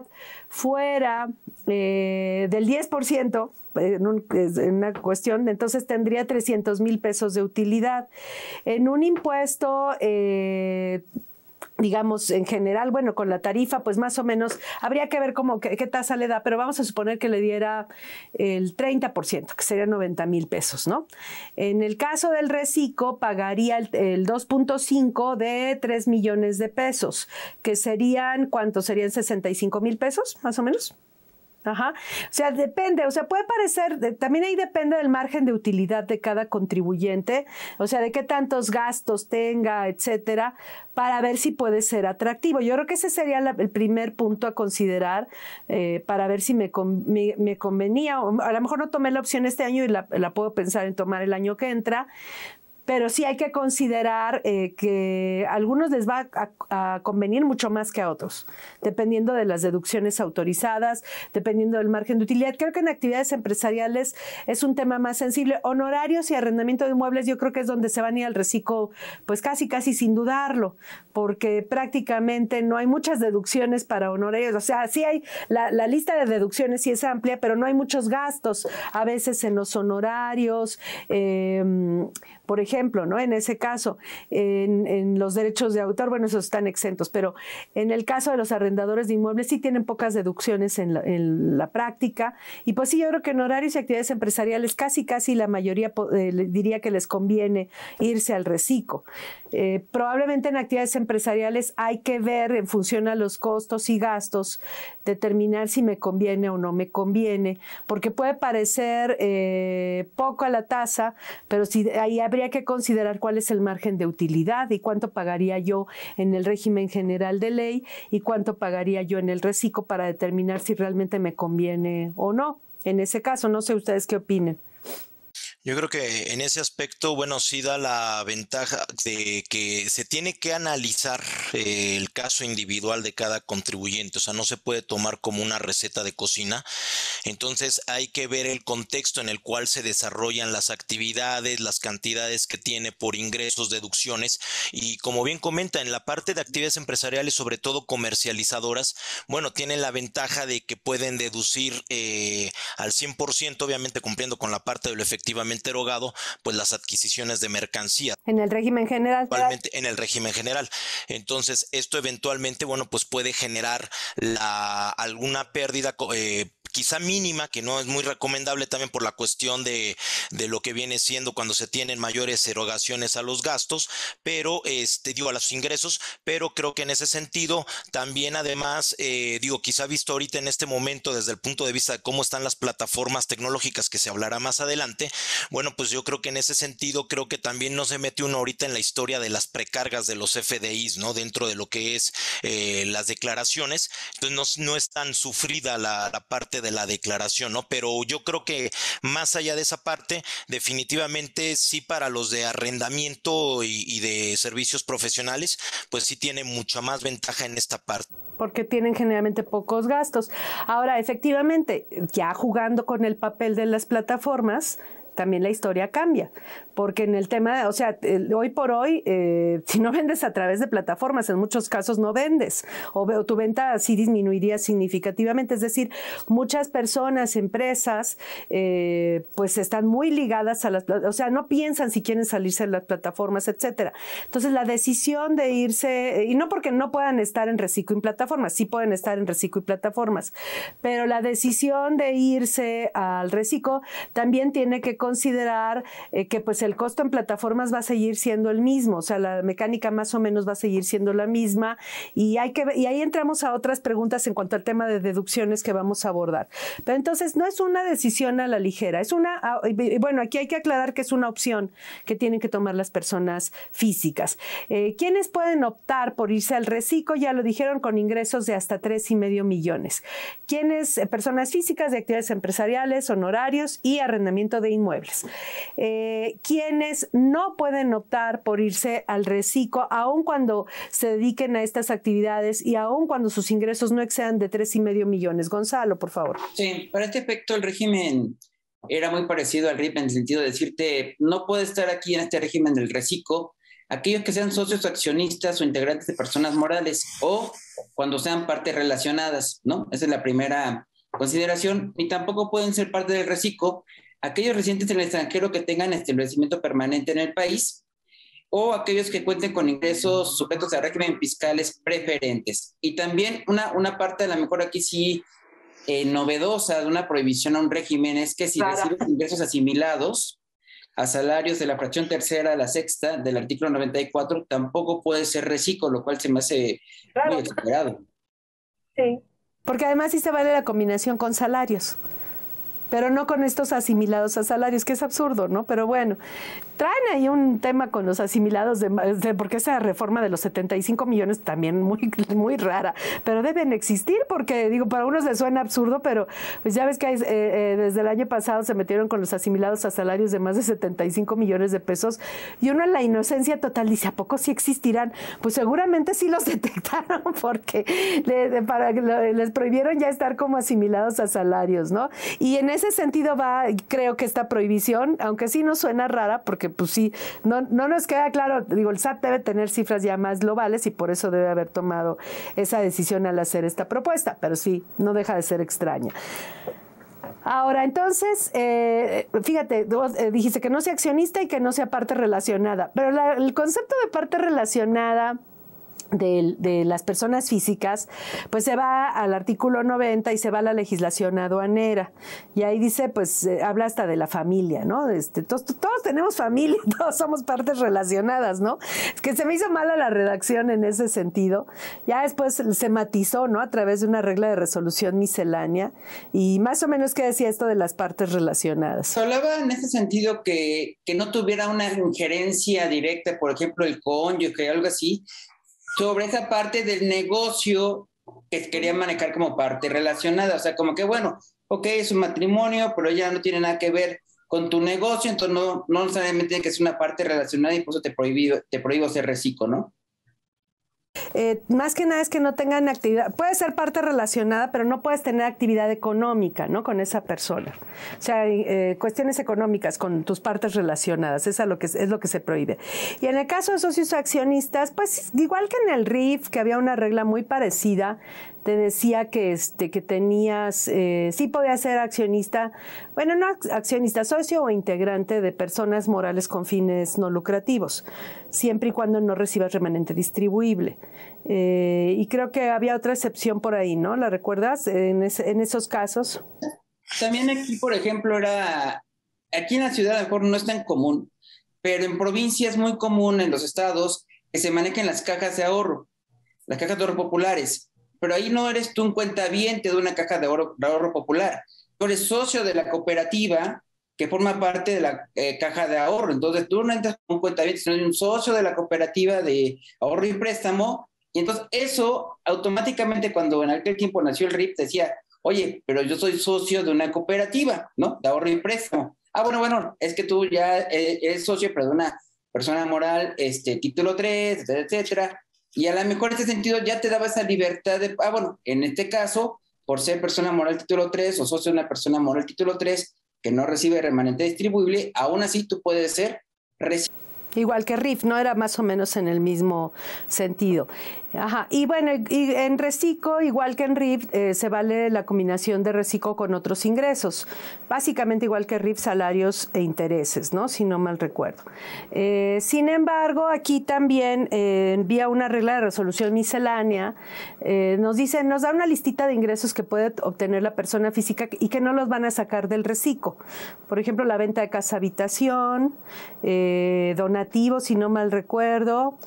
fuera eh, del diez por ciento, en, un, en una cuestión, entonces tendría trescientos mil pesos de utilidad. En un impuesto... Eh, digamos, en general, bueno, con la tarifa, pues más o menos, habría que ver cómo, qué, qué tasa le da, pero vamos a suponer que le diera el treinta por ciento, que serían noventa mil pesos, ¿no? En el caso del reciclo, pagaría el, el dos punto cinco de tres millones de pesos, que serían, ¿cuántos? Serían sesenta y cinco mil pesos, más o menos. Ajá. O sea, depende, o sea, puede parecer, también ahí depende del margen de utilidad de cada contribuyente, o sea, de qué tantos gastos tenga, etcétera, para ver si puede ser atractivo. Yo creo que ese sería la, el primer punto a considerar eh, para ver si me, me, me convenía. O a lo mejor no tomé la opción este año y la, la puedo pensar en tomar el año que entra. Pero sí hay que considerar eh, que a algunos les va a, a convenir mucho más que a otros, dependiendo de las deducciones autorizadas, dependiendo del margen de utilidad. Creo que en actividades empresariales es un tema más sensible. Honorarios y arrendamiento de inmuebles yo creo que es donde se van a ir al reciclo, pues casi, casi sin dudarlo, porque prácticamente no hay muchas deducciones para honorarios. O sea, sí hay, la, la lista de deducciones sí es amplia, pero no hay muchos gastos a veces en los honorarios, eh, por ejemplo, ¿no? En ese caso, en, en los derechos de autor, bueno, esos están exentos, pero en el caso de los arrendadores de inmuebles sí tienen pocas deducciones en la, en la práctica. Y pues sí, yo creo que en horarios y actividades empresariales casi, casi la mayoría eh, diría que les conviene irse al reciclo. Eh, probablemente en actividades empresariales hay que ver en función a los costos y gastos, determinar si me conviene o no me conviene, porque puede parecer eh, poco a la tasa, pero si ahí habría que considerar cuál es el margen de utilidad y cuánto pagaría yo en el régimen general de ley y cuánto pagaría yo en el reciclo para determinar si realmente me conviene o no. En ese caso, no sé ustedes qué opinen. Yo creo que en ese aspecto, bueno, sí da la ventaja de que se tiene que analizar eh, el caso individual de cada contribuyente, o sea, no se puede tomar como una receta de cocina. Entonces hay que ver el contexto en el cual se desarrollan las actividades, las cantidades que tiene por ingresos, deducciones, y como bien comenta, en la parte de actividades empresariales, sobre todo comercializadoras, bueno, tienen la ventaja de que pueden deducir eh, al cien por ciento, obviamente cumpliendo con la parte de lo efectivamente erogado, pues las adquisiciones de mercancía. En el régimen general. En el régimen general. Entonces, esto eventualmente, bueno, pues puede generar la, alguna pérdida eh, quizá mínima, que no es muy recomendable también por la cuestión de, de lo que viene siendo cuando se tienen mayores erogaciones a los gastos, pero este, digo, a los ingresos, pero creo que en ese sentido también además, eh, digo, quizá visto ahorita en este momento desde el punto de vista de cómo están las plataformas tecnológicas, que se hablará más adelante, bueno, pues yo creo que en ese sentido, creo que también no se mete uno ahorita en la historia de las precargas de los F D Is, ¿no? Dentro de lo que es eh, las declaraciones, entonces no, no es tan sufrida la, la parte de de la declaración, ¿no? Pero yo creo que más allá de esa parte, definitivamente sí, para los de arrendamiento y, y de servicios profesionales, pues sí tiene mucha más ventaja en esta parte. Porque tienen generalmente pocos gastos. Ahora, efectivamente, ya jugando con el papel de las plataformas, también la historia cambia, porque en el tema, o sea, el, hoy por hoy, eh, si no vendes a través de plataformas, en muchos casos no vendes, o, o tu venta sí disminuiría significativamente, es decir, muchas personas, empresas, eh, pues están muy ligadas a las, o sea, no piensan si quieren salirse de las plataformas, etcétera. Entonces, la decisión de irse, y no porque no puedan estar en reciclo y plataformas, sí pueden estar en reciclo y plataformas, pero la decisión de irse al reciclo también tiene que considerar eh, que pues el costo en plataformas va a seguir siendo el mismo, o sea, la mecánica más o menos va a seguir siendo la misma, y, hay que, y ahí entramos a otras preguntas en cuanto al tema de deducciones que vamos a abordar. Pero entonces no es una decisión a la ligera, es una, bueno, aquí hay que aclarar que es una opción que tienen que tomar las personas físicas. Eh, ¿Quiénes pueden optar por irse al reciclo? Ya lo dijeron, con ingresos de hasta tres y medio millones. ¿Quiénes? Eh, personas físicas de actividades empresariales, honorarios y arrendamiento de inmuebles. Eh, ¿Quiénes no pueden optar por irse al reciclo, aun cuando se dediquen a estas actividades y aun cuando sus ingresos no excedan de tres y medio millones? Gonzalo, por favor. Sí, para este efecto el régimen era muy parecido al R I P en el sentido de decirte, no puede estar aquí en este régimen del reciclo aquellos que sean socios accionistas o integrantes de personas morales o cuando sean partes relacionadas, ¿no? Esa es la primera consideración. Ni tampoco pueden ser parte del reciclo aquellos residentes en el extranjero que tengan establecimiento permanente en el país o aquellos que cuenten con ingresos sujetos a régimen fiscales preferentes. Y también una, una parte, a lo mejor aquí sí, eh, novedosa de una prohibición a un régimen es que si claro. recibes ingresos asimilados a salarios de la fracción tercera a la sexta del artículo noventa y cuatro, tampoco puede ser reciclo, lo cual se me hace claro. muy exagerado. Sí, porque además sí se vale la combinación con salarios, pero no con estos asimilados a salarios, que es absurdo, ¿no? Pero bueno, traen ahí un tema con los asimilados, de, de, porque esa reforma de los setenta y cinco millones también muy, muy rara, pero deben existir porque, digo, para unos les suena absurdo, pero pues ya ves que hay, eh, eh, desde el año pasado se metieron con los asimilados a salarios de más de setenta y cinco millones de pesos y uno en la inocencia total dice, ¿a poco sí existirán? Pues seguramente sí los detectaron porque le, para, les prohibieron ya estar como asimilados a salarios, ¿no? Y en ese sentido va, creo que esta prohibición, aunque sí nos suena rara, porque pues sí, no, no nos queda claro, digo, el S A T debe tener cifras ya más globales y por eso debe haber tomado esa decisión al hacer esta propuesta, pero sí, no deja de ser extraña. Ahora, entonces, eh, fíjate, vos, eh, dijiste que no sea accionista y que no sea parte relacionada, pero la, el concepto de parte relacionada De, de las personas físicas, pues se va al artículo noventa y se va a la legislación aduanera. Y ahí dice, pues, eh, habla hasta de la familia, ¿no? Este, todos, todos tenemos familia, todos somos partes relacionadas, ¿no? Es que se me hizo mala la redacción en ese sentido. Ya después se matizó, ¿no? A través de una regla de resolución miscelánea. Y más o menos, ¿qué decía esto de las partes relacionadas? Se hablaba en ese sentido que, que no tuviera una injerencia directa, por ejemplo, el cónyuge, algo así, sobre esa parte del negocio que quería manejar como parte relacionada. O sea, como que, bueno, ok, es un matrimonio, pero ya no tiene nada que ver con tu negocio, entonces no, no necesariamente tiene que ser una parte relacionada y por eso te prohíbo, te prohíbo ser reciclo, ¿no? Eh, más que nada es que no tengan actividad, puede ser parte relacionada, pero no puedes tener actividad económica, ¿no? Con esa persona. O sea, eh, cuestiones económicas con tus partes relacionadas, eso es lo que, es lo que se prohíbe. Y en el caso de socios accionistas, pues igual que en el R I F, que había una regla muy parecida, te decía que, este, que tenías, eh, sí podías ser accionista, bueno, no accionista, socio o integrante de personas morales con fines no lucrativos, siempre y cuando no recibas remanente distribuible. Eh, y creo que había otra excepción por ahí, ¿no? ¿La recuerdas en, ese, en esos casos? También aquí, por ejemplo, era, aquí en la ciudad a lo mejor no es tan común, pero en provincia es muy común en los estados que se manejen las cajas de ahorro, las cajas de ahorro populares. Pero ahí no eres tú un cuentaviente de una caja de ahorro, de ahorro popular. Tú eres socio de la cooperativa que forma parte de la eh, caja de ahorro. Entonces tú no entras como un cuentaviente, sino eres un socio de la cooperativa de ahorro y préstamo. Y entonces eso automáticamente, cuando en aquel tiempo nació el R I P, decía, oye, pero yo soy socio de una cooperativa, ¿no? De ahorro y préstamo. Ah, bueno, bueno, es que tú ya eres socio, pero de una persona moral, este, título tres, etcétera, etcétera. Y a lo mejor en ese sentido ya te daba esa libertad de, ah, bueno, en este caso, por ser persona moral título tres o socio de una persona moral título tres que no recibe remanente distribuible, aún así tú puedes ser reciclado. Igual que R I F, ¿no? Era más o menos en el mismo sentido. Ajá, y bueno, y en reciclo, igual que en R I F, eh, se vale la combinación de reciclo con otros ingresos. Básicamente igual que R I F, salarios e intereses, ¿no? Si no mal recuerdo. Eh, sin embargo, aquí también, eh, vía una regla de resolución miscelánea, eh, nos dice, nos da una listita de ingresos que puede obtener la persona física y que no los van a sacar del reciclo. Por ejemplo, la venta de casa-habitación, eh, donativos, si no mal recuerdo,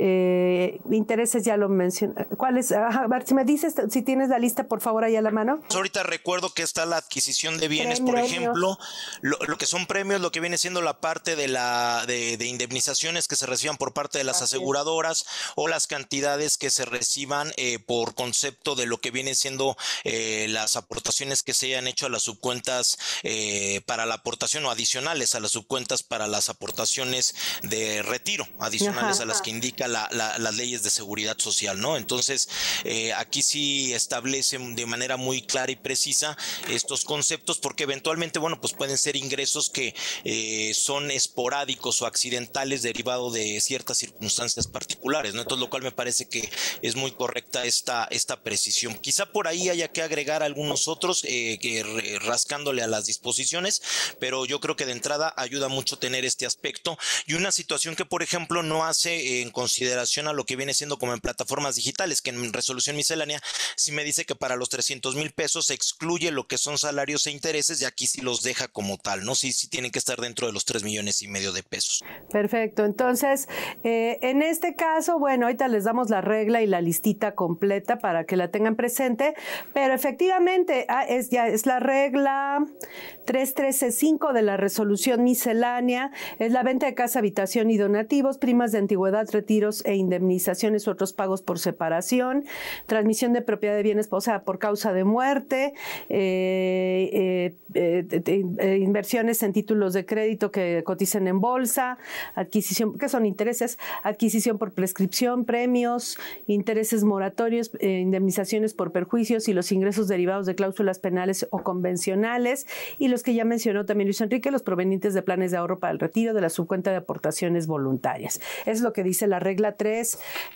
eh, intereses ya lo mencioné. ¿Cuáles? A ver, si me dices, si tienes la lista, por favor, ahí a la mano. Ahorita recuerdo que está la adquisición de bienes, premios. Por ejemplo, lo, lo que son premios, lo que viene siendo la parte de la de, de indemnizaciones que se reciban por parte de las Así aseguradoras es. O las cantidades que se reciban eh, por concepto de lo que viene siendo eh, las aportaciones que se hayan hecho a las subcuentas eh, para la aportación o adicionales a las subcuentas para las aportaciones de retiro, adicionales Ajá. a las que indica la, la, las leyes de seguridad social, ¿no? Entonces, eh, aquí sí establecen de manera muy clara y precisa estos conceptos, porque eventualmente, bueno, pues pueden ser ingresos que eh, son esporádicos o accidentales derivados de ciertas circunstancias particulares, ¿no? Entonces, lo cual me parece que es muy correcta esta, esta precisión. Quizá por ahí haya que agregar algunos otros, eh, que rascándole a las disposiciones, pero yo creo que de entrada ayuda mucho tener este aspecto y una situación que, por ejemplo, no hace en consideración a lo que viene siendo como en plataformas digitales, que en resolución miscelánea sí me dice que para los trescientos mil pesos se excluye lo que son salarios e intereses y aquí sí los deja como tal, ¿no? Sí, sí tienen que estar dentro de los tres millones y medio de pesos. Perfecto. Entonces, eh, en este caso, bueno, ahorita les damos la regla y la listita completa para que la tengan presente, pero efectivamente ah, es ya es la regla tres trece cinco de la resolución miscelánea, es la venta de casa, habitación y donativos, primas de antigüedad, retiros e indemnizaciones u otros pagos por separación, transmisión de propiedad de bienes, o sea, por causa de muerte, eh, eh, eh, eh, inversiones en títulos de crédito que coticen en bolsa, adquisición, que son intereses, adquisición por prescripción, premios, intereses moratorios, eh, indemnizaciones por perjuicios y los ingresos derivados de cláusulas penales o convencionales, y los que ya mencionó también Luis Enrique, los provenientes de planes de ahorro para el retiro de la subcuenta de aportaciones voluntarias. Es lo que dice la regla tres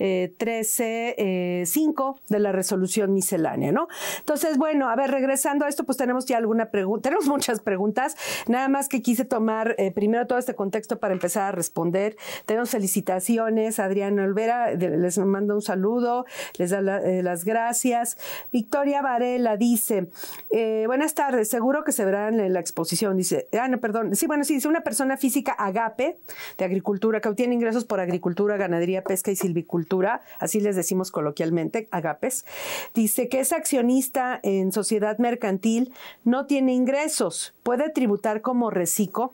trece cinco de la resolución miscelánea, ¿no? Entonces, bueno, a ver, regresando a esto, pues tenemos ya alguna pregunta, tenemos muchas preguntas, nada más que quise tomar eh, primero todo este contexto para empezar a responder. Tenemos felicitaciones, Adriana Olvera, de, les manda un saludo, les da la, eh, las gracias. Victoria Varela dice, eh, buenas tardes, seguro que se verán en la exposición, dice, ah, no, perdón, sí, bueno, sí, dice una persona física agape de agricultura que obtiene ingresos por agricultura, ganadería, pesca y silvicultura, así les decimos coloquialmente, agapes, dice que es accionista en sociedad mercantil, no tiene ingresos, ¿puede tributar como reciclo?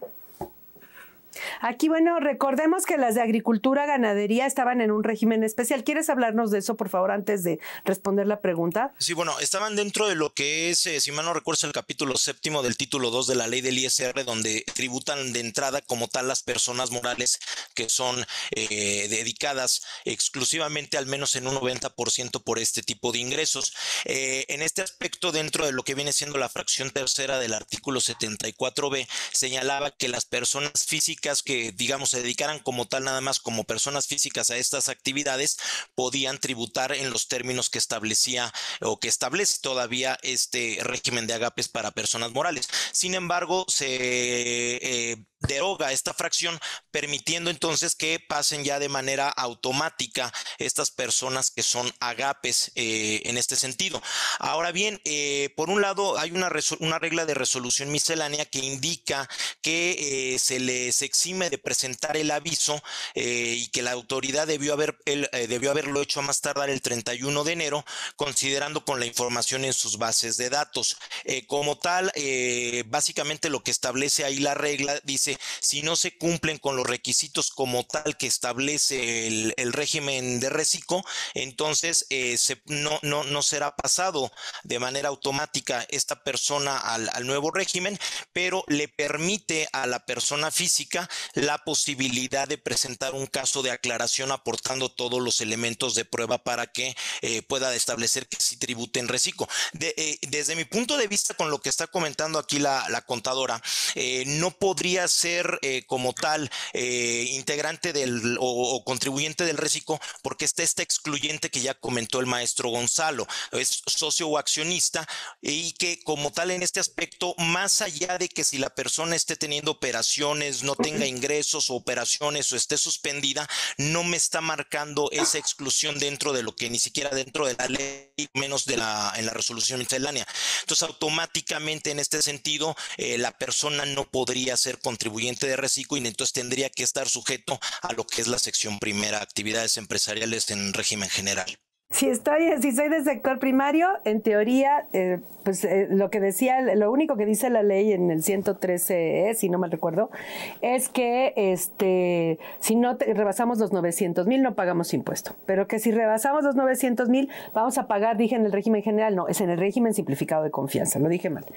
Aquí, bueno, recordemos que las de agricultura, ganadería estaban en un régimen especial. ¿Quieres hablarnos de eso, por favor, antes de responder la pregunta? Sí, bueno, estaban dentro de lo que es, eh, si mal no recuerdo, el capítulo séptimo del título dos de la ley del I S R, donde tributan de entrada como tal las personas morales que son eh, dedicadas exclusivamente, al menos en un noventa por ciento, por este tipo de ingresos. Eh, en este aspecto, dentro de lo que viene siendo la fracción tercera del artículo setenta y cuatro B, señalaba que las personas físicas que, digamos, se dedicaran como tal nada más como personas físicas a estas actividades podían tributar en los términos que establecía o que establece todavía este régimen de agapes para personas morales. Sin embargo, se eh, deroga esta fracción, permitiendo entonces que pasen ya de manera automática estas personas que son agapes eh, en este sentido. Ahora bien, eh, por un lado hay una, una regla de resolución miscelánea que indica que eh, se les exime de presentar el aviso eh, y que la autoridad debió, haber, el, eh, debió haberlo hecho a más tardar el treinta y uno de enero, considerando con la información en sus bases de datos. Eh, como tal, eh, básicamente lo que establece ahí la regla dice: si no se cumplen con los requisitos como tal que establece el, el régimen de reciclo, entonces eh, se, no, no, no será pasado de manera automática esta persona al, al nuevo régimen, pero le permite a la persona física la posibilidad de presentar un caso de aclaración aportando todos los elementos de prueba para que eh, pueda establecer que sí tribute en reciclo. De, eh, desde mi punto de vista, con lo que está comentando aquí la, la contadora, eh, no podría ser ser eh, como tal eh, integrante del o, o contribuyente del reciclo, porque está este excluyente que ya comentó el maestro Gonzalo, es socio o accionista, y que como tal en este aspecto, más allá de que si la persona esté teniendo operaciones, no tenga ingresos o operaciones o esté suspendida, no me está marcando esa exclusión dentro de lo que ni siquiera dentro de la ley, menos de la en la resolución miscelánea. Entonces automáticamente en este sentido eh, la persona no podría ser contribuyente de reciclo y entonces tendría que estar sujeto a lo que es la sección primera, actividades empresariales en régimen general. Si estoy, si soy del sector primario, en teoría, eh, pues eh, lo que decía, lo único que dice la ley en el ciento trece E, si no mal recuerdo, es que este, si no te, rebasamos los novecientos mil no pagamos impuesto, pero que si rebasamos los novecientos mil vamos a pagar, dije en el régimen general, no, es en el régimen simplificado de confianza, lo dije mal.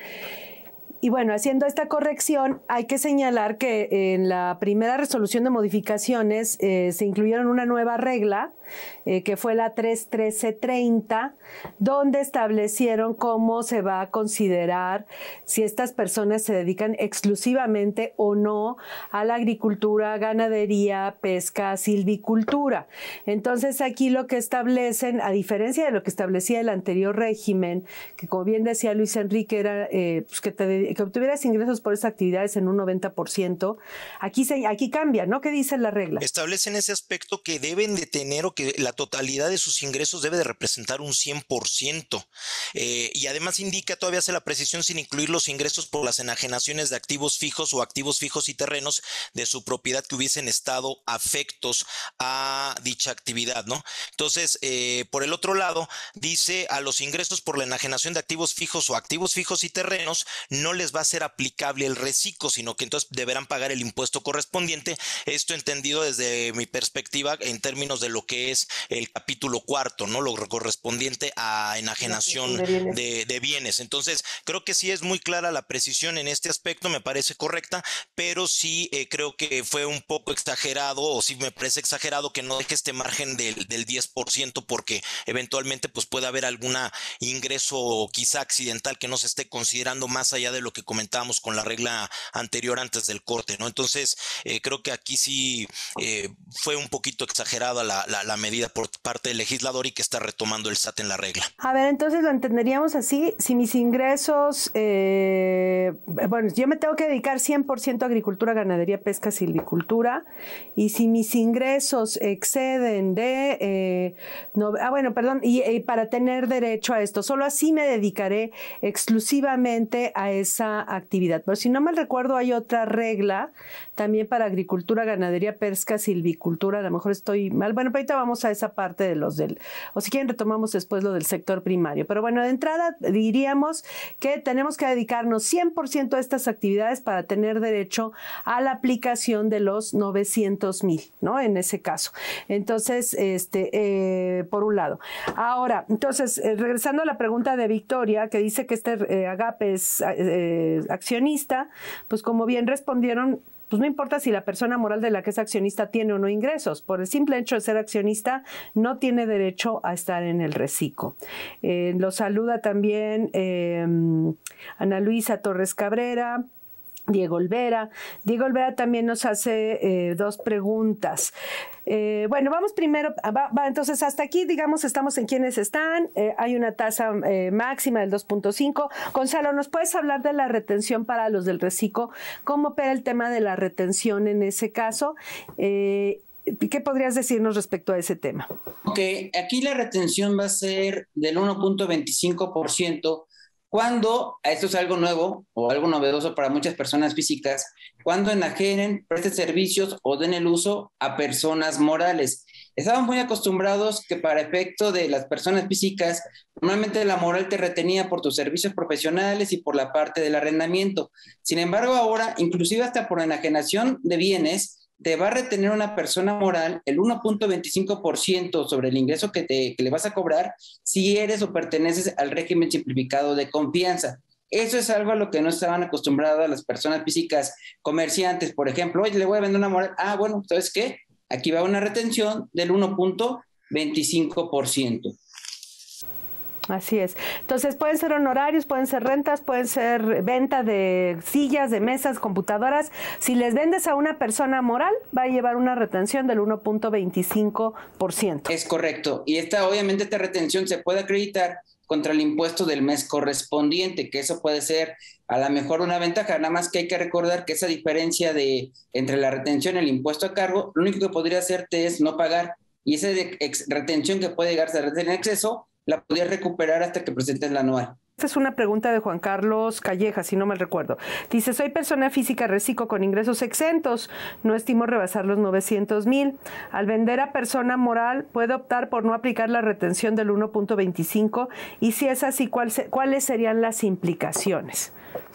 Y bueno, haciendo esta corrección, hay que señalar que en la primera resolución de modificaciones eh, se incluyeron una nueva regla, eh, que fue la tres trece treinta, donde establecieron cómo se va a considerar si estas personas se dedican exclusivamente o no a la agricultura, ganadería, pesca, silvicultura. Entonces aquí lo que establecen, a diferencia de lo que establecía el anterior régimen, que como bien decía Luis Enrique, era eh, pues que te que obtuvieras ingresos por esas actividades en un noventa por ciento, aquí, se, aquí cambia, ¿no? ¿Qué dice la regla? Establecen ese aspecto que deben de tener o que la totalidad de sus ingresos debe de representar un cien por ciento. Eh, y además indica, todavía hace la precisión, sin incluir los ingresos por las enajenaciones de activos fijos o activos fijos y terrenos de su propiedad que hubiesen estado afectos a dicha actividad, ¿no? Entonces, eh, por el otro lado, dice a los ingresos por la enajenación de activos fijos o activos fijos y terrenos no les va a ser aplicable el reciclo, sino que entonces deberán pagar el impuesto correspondiente. Esto entendido desde mi perspectiva en términos de lo que es el capítulo cuarto, ¿no? Lo correspondiente a enajenación de bienes. De, de bienes. Entonces, creo que sí es muy clara la precisión en este aspecto, me parece correcta, pero sí eh, creo que fue un poco exagerado, o sí me parece exagerado que no deje este margen del, del diez por ciento, porque eventualmente pues puede haber algún ingreso quizá accidental que no se esté considerando más allá de lo que comentábamos con la regla anterior antes del corte, ¿no? Entonces, eh, creo que aquí sí eh, fue un poquito exagerada la, la, la medida por parte del legislador y que está retomando el S A T en la regla. A ver, entonces lo entenderíamos así, si mis ingresos, eh, bueno, yo me tengo que dedicar cien por ciento a agricultura, ganadería, pesca, silvicultura, y si mis ingresos exceden de, eh, no, ah, bueno, perdón, y, y para tener derecho a esto, solo así me dedicaré exclusivamente a esa actividad. Pero si no mal recuerdo, hay otra regla también para agricultura, ganadería, pesca, silvicultura. A lo mejor estoy mal. Bueno, pero ahorita vamos a esa parte de los del, o si quieren retomamos después lo del sector primario. Pero bueno, de entrada diríamos que tenemos que dedicarnos cien por ciento a estas actividades para tener derecho a la aplicación de los novecientos mil, ¿no? En ese caso. Entonces, este, eh, por un lado. Ahora, entonces, eh, regresando a la pregunta de Victoria, que dice que este eh, Agape es eh, accionista, pues como bien respondieron, pues no importa si la persona moral de la que es accionista tiene o no ingresos, por el simple hecho de ser accionista no tiene derecho a estar en el reciclo. Eh, lo saluda también eh, Ana Luisa Torres Cabrera, Diego Olvera. Diego Olvera también nos hace eh, dos preguntas. Eh, bueno, vamos primero, va, va, entonces hasta aquí, digamos, estamos en quienes están, eh, hay una tasa eh, máxima del dos punto cinco. Gonzalo, ¿nos puedes hablar de la retención para los del reciclo? ¿Cómo opera el tema de la retención en ese caso? Eh, ¿Qué podrías decirnos respecto a ese tema? Ok, aquí la retención va a ser del uno punto veinticinco por ciento cuando, esto es algo nuevo o algo novedoso para muchas personas físicas, cuando enajenen, presten servicios o den el uso a personas morales. Estamos muy acostumbrados que para efecto de las personas físicas, normalmente la moral te retenía por tus servicios profesionales y por la parte del arrendamiento. Sin embargo, ahora, inclusive hasta por enajenación de bienes, te va a retener una persona moral el uno punto veinticinco por ciento sobre el ingreso que, te, que le vas a cobrar si eres o perteneces al régimen simplificado de confianza. Eso es algo a lo que no estaban acostumbradas las personas físicas comerciantes. Por ejemplo, oye, le voy a vender una moral. Ah, bueno, ¿sabes qué? Aquí va una retención del uno punto veinticinco por ciento. Así es. Entonces pueden ser honorarios, pueden ser rentas, pueden ser venta de sillas, de mesas, computadoras. Si les vendes a una persona moral, va a llevar una retención del uno punto veinticinco por ciento. Es correcto. Y esta, obviamente, esta retención se puede acreditar contra el impuesto del mes correspondiente, que eso puede ser a lo mejor una ventaja, nada más que hay que recordar que esa diferencia de entre la retención y el impuesto a cargo, lo único que podría hacerte es no pagar, y esa de ex retención que puede llegarse a retener en exceso, la podrías recuperar hasta que presentes la anual. Esta es una pregunta de Juan Carlos Calleja, si no mal recuerdo. Dice, soy persona física reciclo con ingresos exentos, no estimo rebasar los novecientos mil. Al vender a persona moral, ¿puedo optar por no aplicar la retención del uno punto veinticinco? Y si es así, ¿cuál se, ¿cuáles serían las implicaciones?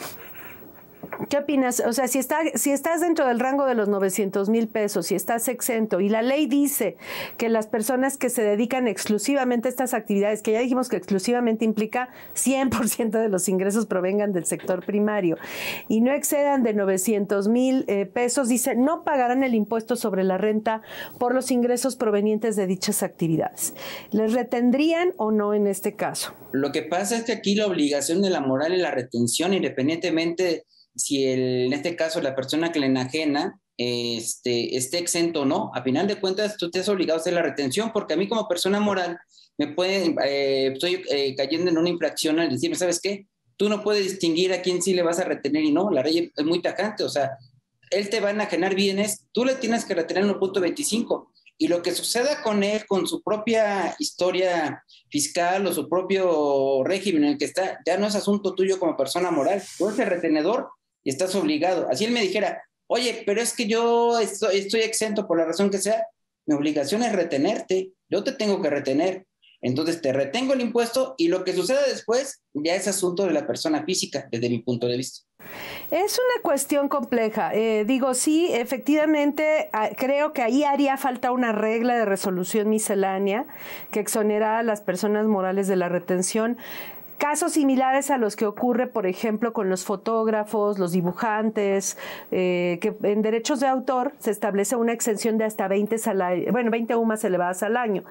¿Qué opinas? O sea, si, está, si estás dentro del rango de los novecientos mil pesos, si estás exento y la ley dice que las personas que se dedican exclusivamente a estas actividades, que ya dijimos que exclusivamente implica cien por ciento de los ingresos provengan del sector primario y no excedan de novecientos mil eh, pesos, dice, no pagarán el impuesto sobre la renta por los ingresos provenientes de dichas actividades. ¿Les retendrían o no en este caso? Lo que pasa es que aquí la obligación de la moral y la retención, independientemente si el, en este caso la persona que le enajena este, esté exento o no, a final de cuentas tú te has obligado a hacer la retención, porque a mí como persona moral me puede, eh, estoy eh, cayendo en una infracción al decirme, ¿sabes qué? Tú no puedes distinguir a quién sí le vas a retener y no, la ley es muy tajante, o sea, él te va a enajenar bienes, tú le tienes que retener uno punto veinticinco, y lo que suceda con él, con su propia historia fiscal o su propio régimen en el que está, ya no es asunto tuyo como persona moral, tú eres el retenedor y estás obligado. Así él me dijera, oye, pero es que yo estoy, estoy exento por la razón que sea, mi obligación es retenerte, yo te tengo que retener. Entonces te retengo el impuesto y lo que suceda después ya es asunto de la persona física, desde mi punto de vista. Es una cuestión compleja. Eh, digo, sí, efectivamente, creo que ahí haría falta una regla de resolución miscelánea que exonera a las personas morales de la retención. Casos similares a los que ocurre, por ejemplo, con los fotógrafos, los dibujantes, eh, que en derechos de autor se establece una exención de hasta veinte salarios, bueno, veinte U M As elevadas al año.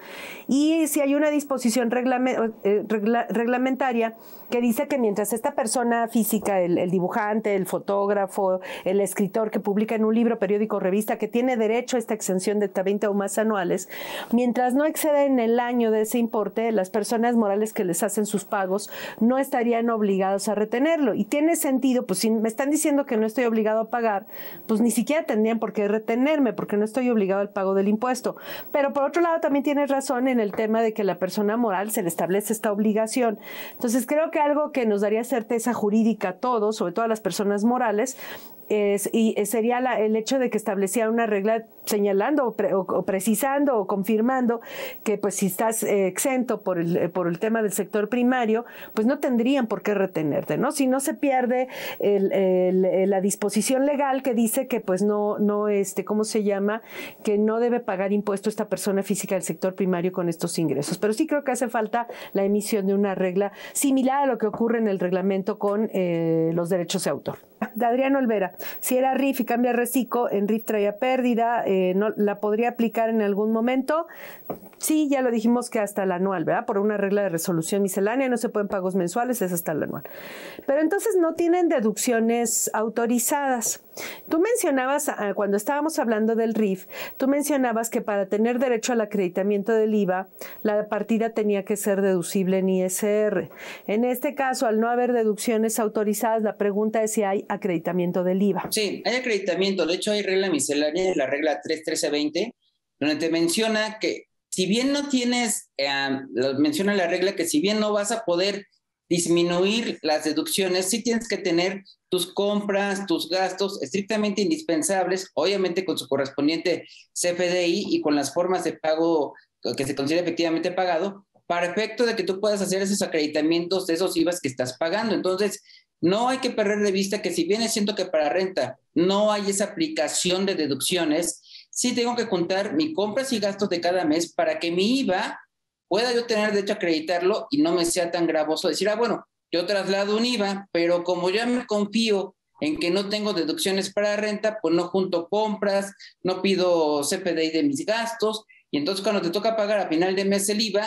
Y si hay una disposición reglame, eh, regla, reglamentaria que dice que mientras esta persona física, el, el dibujante, el fotógrafo, el escritor que publica en un libro, periódico, revista, que tiene derecho a esta exención de hasta veinte U M As anuales, mientras no exceda en el año de ese importe, las personas morales que les hacen sus pagos no estarían obligados a retenerlo. Y tiene sentido, pues si me están diciendo que no estoy obligado a pagar, pues ni siquiera tendrían por qué retenerme, porque no estoy obligado al pago del impuesto. Pero por otro lado también tienes razón en el tema de que la persona moral se le establece esta obligación. Entonces creo que algo que nos daría certeza jurídica a todos, sobre todo a las personas morales, Es, y sería la, el hecho de que estableciera una regla señalando o, pre, o, o precisando o confirmando que pues si estás eh, exento por el, por el tema del sector primario, pues no tendrían por qué retenerte, ¿no? Si no se pierde el, el, la disposición legal que dice que pues no, no este, ¿cómo se llama? Que no debe pagar impuesto esta persona física del sector primario con estos ingresos. Pero sí creo que hace falta la emisión de una regla similar a lo que ocurre en el reglamento con eh, los derechos de autor. De Adrián Olvera, si era R I F y cambia a reciclo, en R I F traía pérdida, eh, no, ¿la podría aplicar en algún momento? Sí, ya lo dijimos que hasta el anual, ¿verdad? Por una regla de resolución miscelánea no se pueden pagos mensuales, es hasta el anual. Pero entonces no tienen deducciones autorizadas. Tú mencionabas, cuando estábamos hablando del R I F, tú mencionabas que para tener derecho al acreditamiento del I V A, la partida tenía que ser deducible en I S R. En este caso, al no haber deducciones autorizadas, la pregunta es si hay acreditamiento del I V A. Sí, hay acreditamiento. De hecho, hay regla miscelánea, la regla tres trece veinte, donde te menciona que si bien no tienes, eh, menciona la regla que si bien no vas a poder disminuir las deducciones, sí tienes que tener tus compras, tus gastos estrictamente indispensables, obviamente con su correspondiente C F D I y con las formas de pago que se considera efectivamente pagado, para efecto de que tú puedas hacer esos acreditamientos de esos I V As que estás pagando. Entonces, no hay que perder de vista que si bien es cierto que para renta no hay esa aplicación de deducciones, sí tengo que contar mis compras y gastos de cada mes para que mi I V A pueda yo tener derecho a acreditarlo y no me sea tan gravoso decir, ah, bueno, yo traslado un I V A, pero como ya me confío en que no tengo deducciones para renta, pues no junto compras, no pido C F D I de mis gastos, y entonces cuando te toca pagar a final de mes el I V A,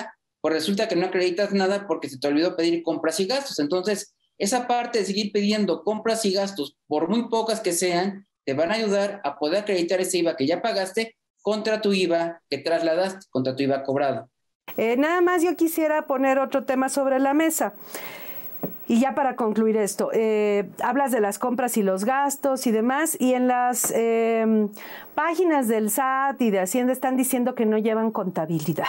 pues resulta que no acreditas nada porque se te olvidó pedir compras y gastos. Entonces, esa parte de seguir pidiendo compras y gastos, por muy pocas que sean, te van a ayudar a poder acreditar ese I V A que ya pagaste contra tu I V A que trasladaste, contra tu I V A cobrado. Eh, nada más yo quisiera poner otro tema sobre la mesa. Y ya para concluir esto, eh, hablas de las compras y los gastos y demás, y en las eh, páginas del S A T y de Hacienda están diciendo que no llevan contabilidad.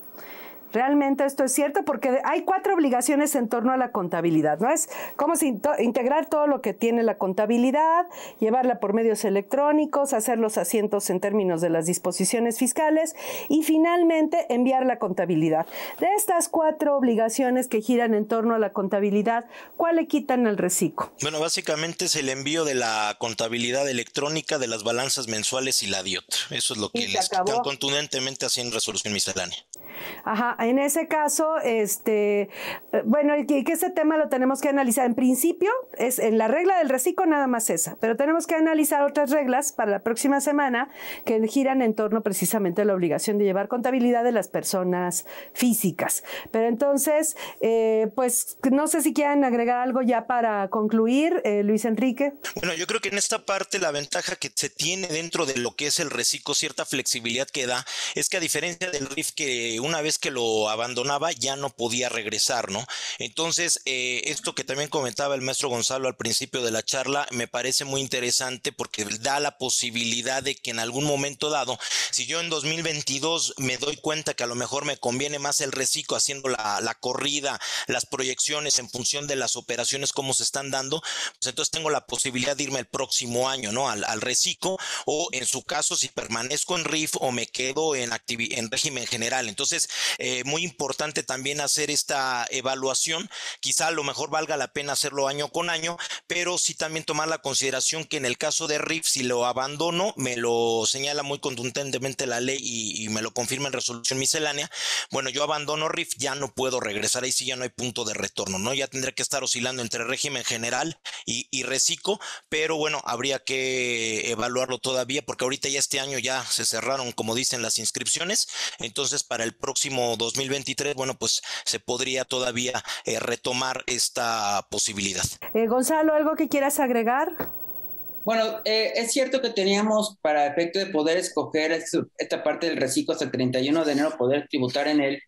Realmente esto es cierto porque hay cuatro obligaciones en torno a la contabilidad, ¿no? Es cómo se integrar todo lo que tiene la contabilidad, llevarla por medios electrónicos, hacer los asientos en términos de las disposiciones fiscales y finalmente enviar la contabilidad. De estas cuatro obligaciones que giran en torno a la contabilidad, ¿cuál le quitan al reciclo? Bueno, básicamente es el envío de la contabilidad electrónica de las balanzas mensuales y la D I O T. Eso es lo que les quitan contundentemente así en resolución miscelánea. Ajá, en ese caso, este, bueno, y que ese tema lo tenemos que analizar. En principio, es en la regla del reciclo nada más esa, pero tenemos que analizar otras reglas para la próxima semana que giran en torno precisamente a la obligación de llevar contabilidad de las personas físicas. Pero entonces, eh, pues no sé si quieran agregar algo ya para concluir, eh, Luis Enrique. Bueno, yo creo que en esta parte la ventaja que se tiene dentro de lo que es el reciclo, cierta flexibilidad que da, es que a diferencia del R I F que una vez que lo abandonaba ya no podía regresar, ¿no? Entonces, eh, esto que también comentaba el maestro Gonzalo al principio de la charla me parece muy interesante porque da la posibilidad de que en algún momento dado, si yo en dos mil veintidós me doy cuenta que a lo mejor me conviene más el reciclo haciendo la, la corrida, las proyecciones en función de las operaciones como se están dando, pues entonces tengo la posibilidad de irme el próximo año, ¿no? Al, al reciclo, o en su caso si permanezco en R I F o me quedo en, en régimen general. Entonces, eh, muy importante también hacer esta evaluación. Quizá a lo mejor valga la pena hacerlo año con año, pero sí también tomar la consideración que en el caso de R I F, si lo abandono, me lo señala muy contundentemente la ley y, y me lo confirma en resolución miscelánea. Bueno, yo abandono R I F, ya no puedo regresar, ahí sí ya no hay punto de retorno, ¿no? Ya tendré que estar oscilando entre régimen general y, y reciclo, pero bueno, habría que evaluarlo todavía porque ahorita ya este año ya se cerraron, como dicen, las inscripciones. Entonces, para el próximo dos mil veintitrés, bueno, pues se podría todavía eh, retomar esta posibilidad. Eh, Gonzalo, ¿algo que quieras agregar? Bueno, eh, es cierto que teníamos para efecto de poder escoger esto, esta parte del reciclo hasta el treinta y uno de enero, poder tributar en él,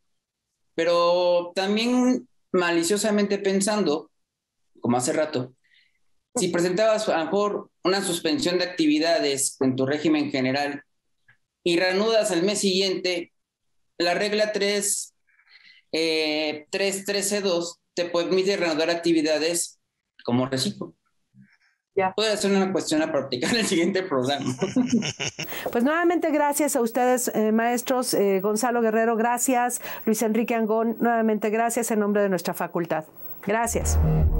pero también maliciosamente pensando, como hace rato, si presentabas a lo mejor una suspensión de actividades en tu régimen general y reanudas al mes siguiente, la regla tres, eh, tres trece dos te permite reanudar actividades como reciclo. Ya. Puede ser una cuestión a practicar en el siguiente programa. Pues nuevamente gracias a ustedes, eh, maestros. Eh, Gonzalo Guerrero, gracias. Luis Enrique Angón, nuevamente gracias en nombre de nuestra facultad. Gracias.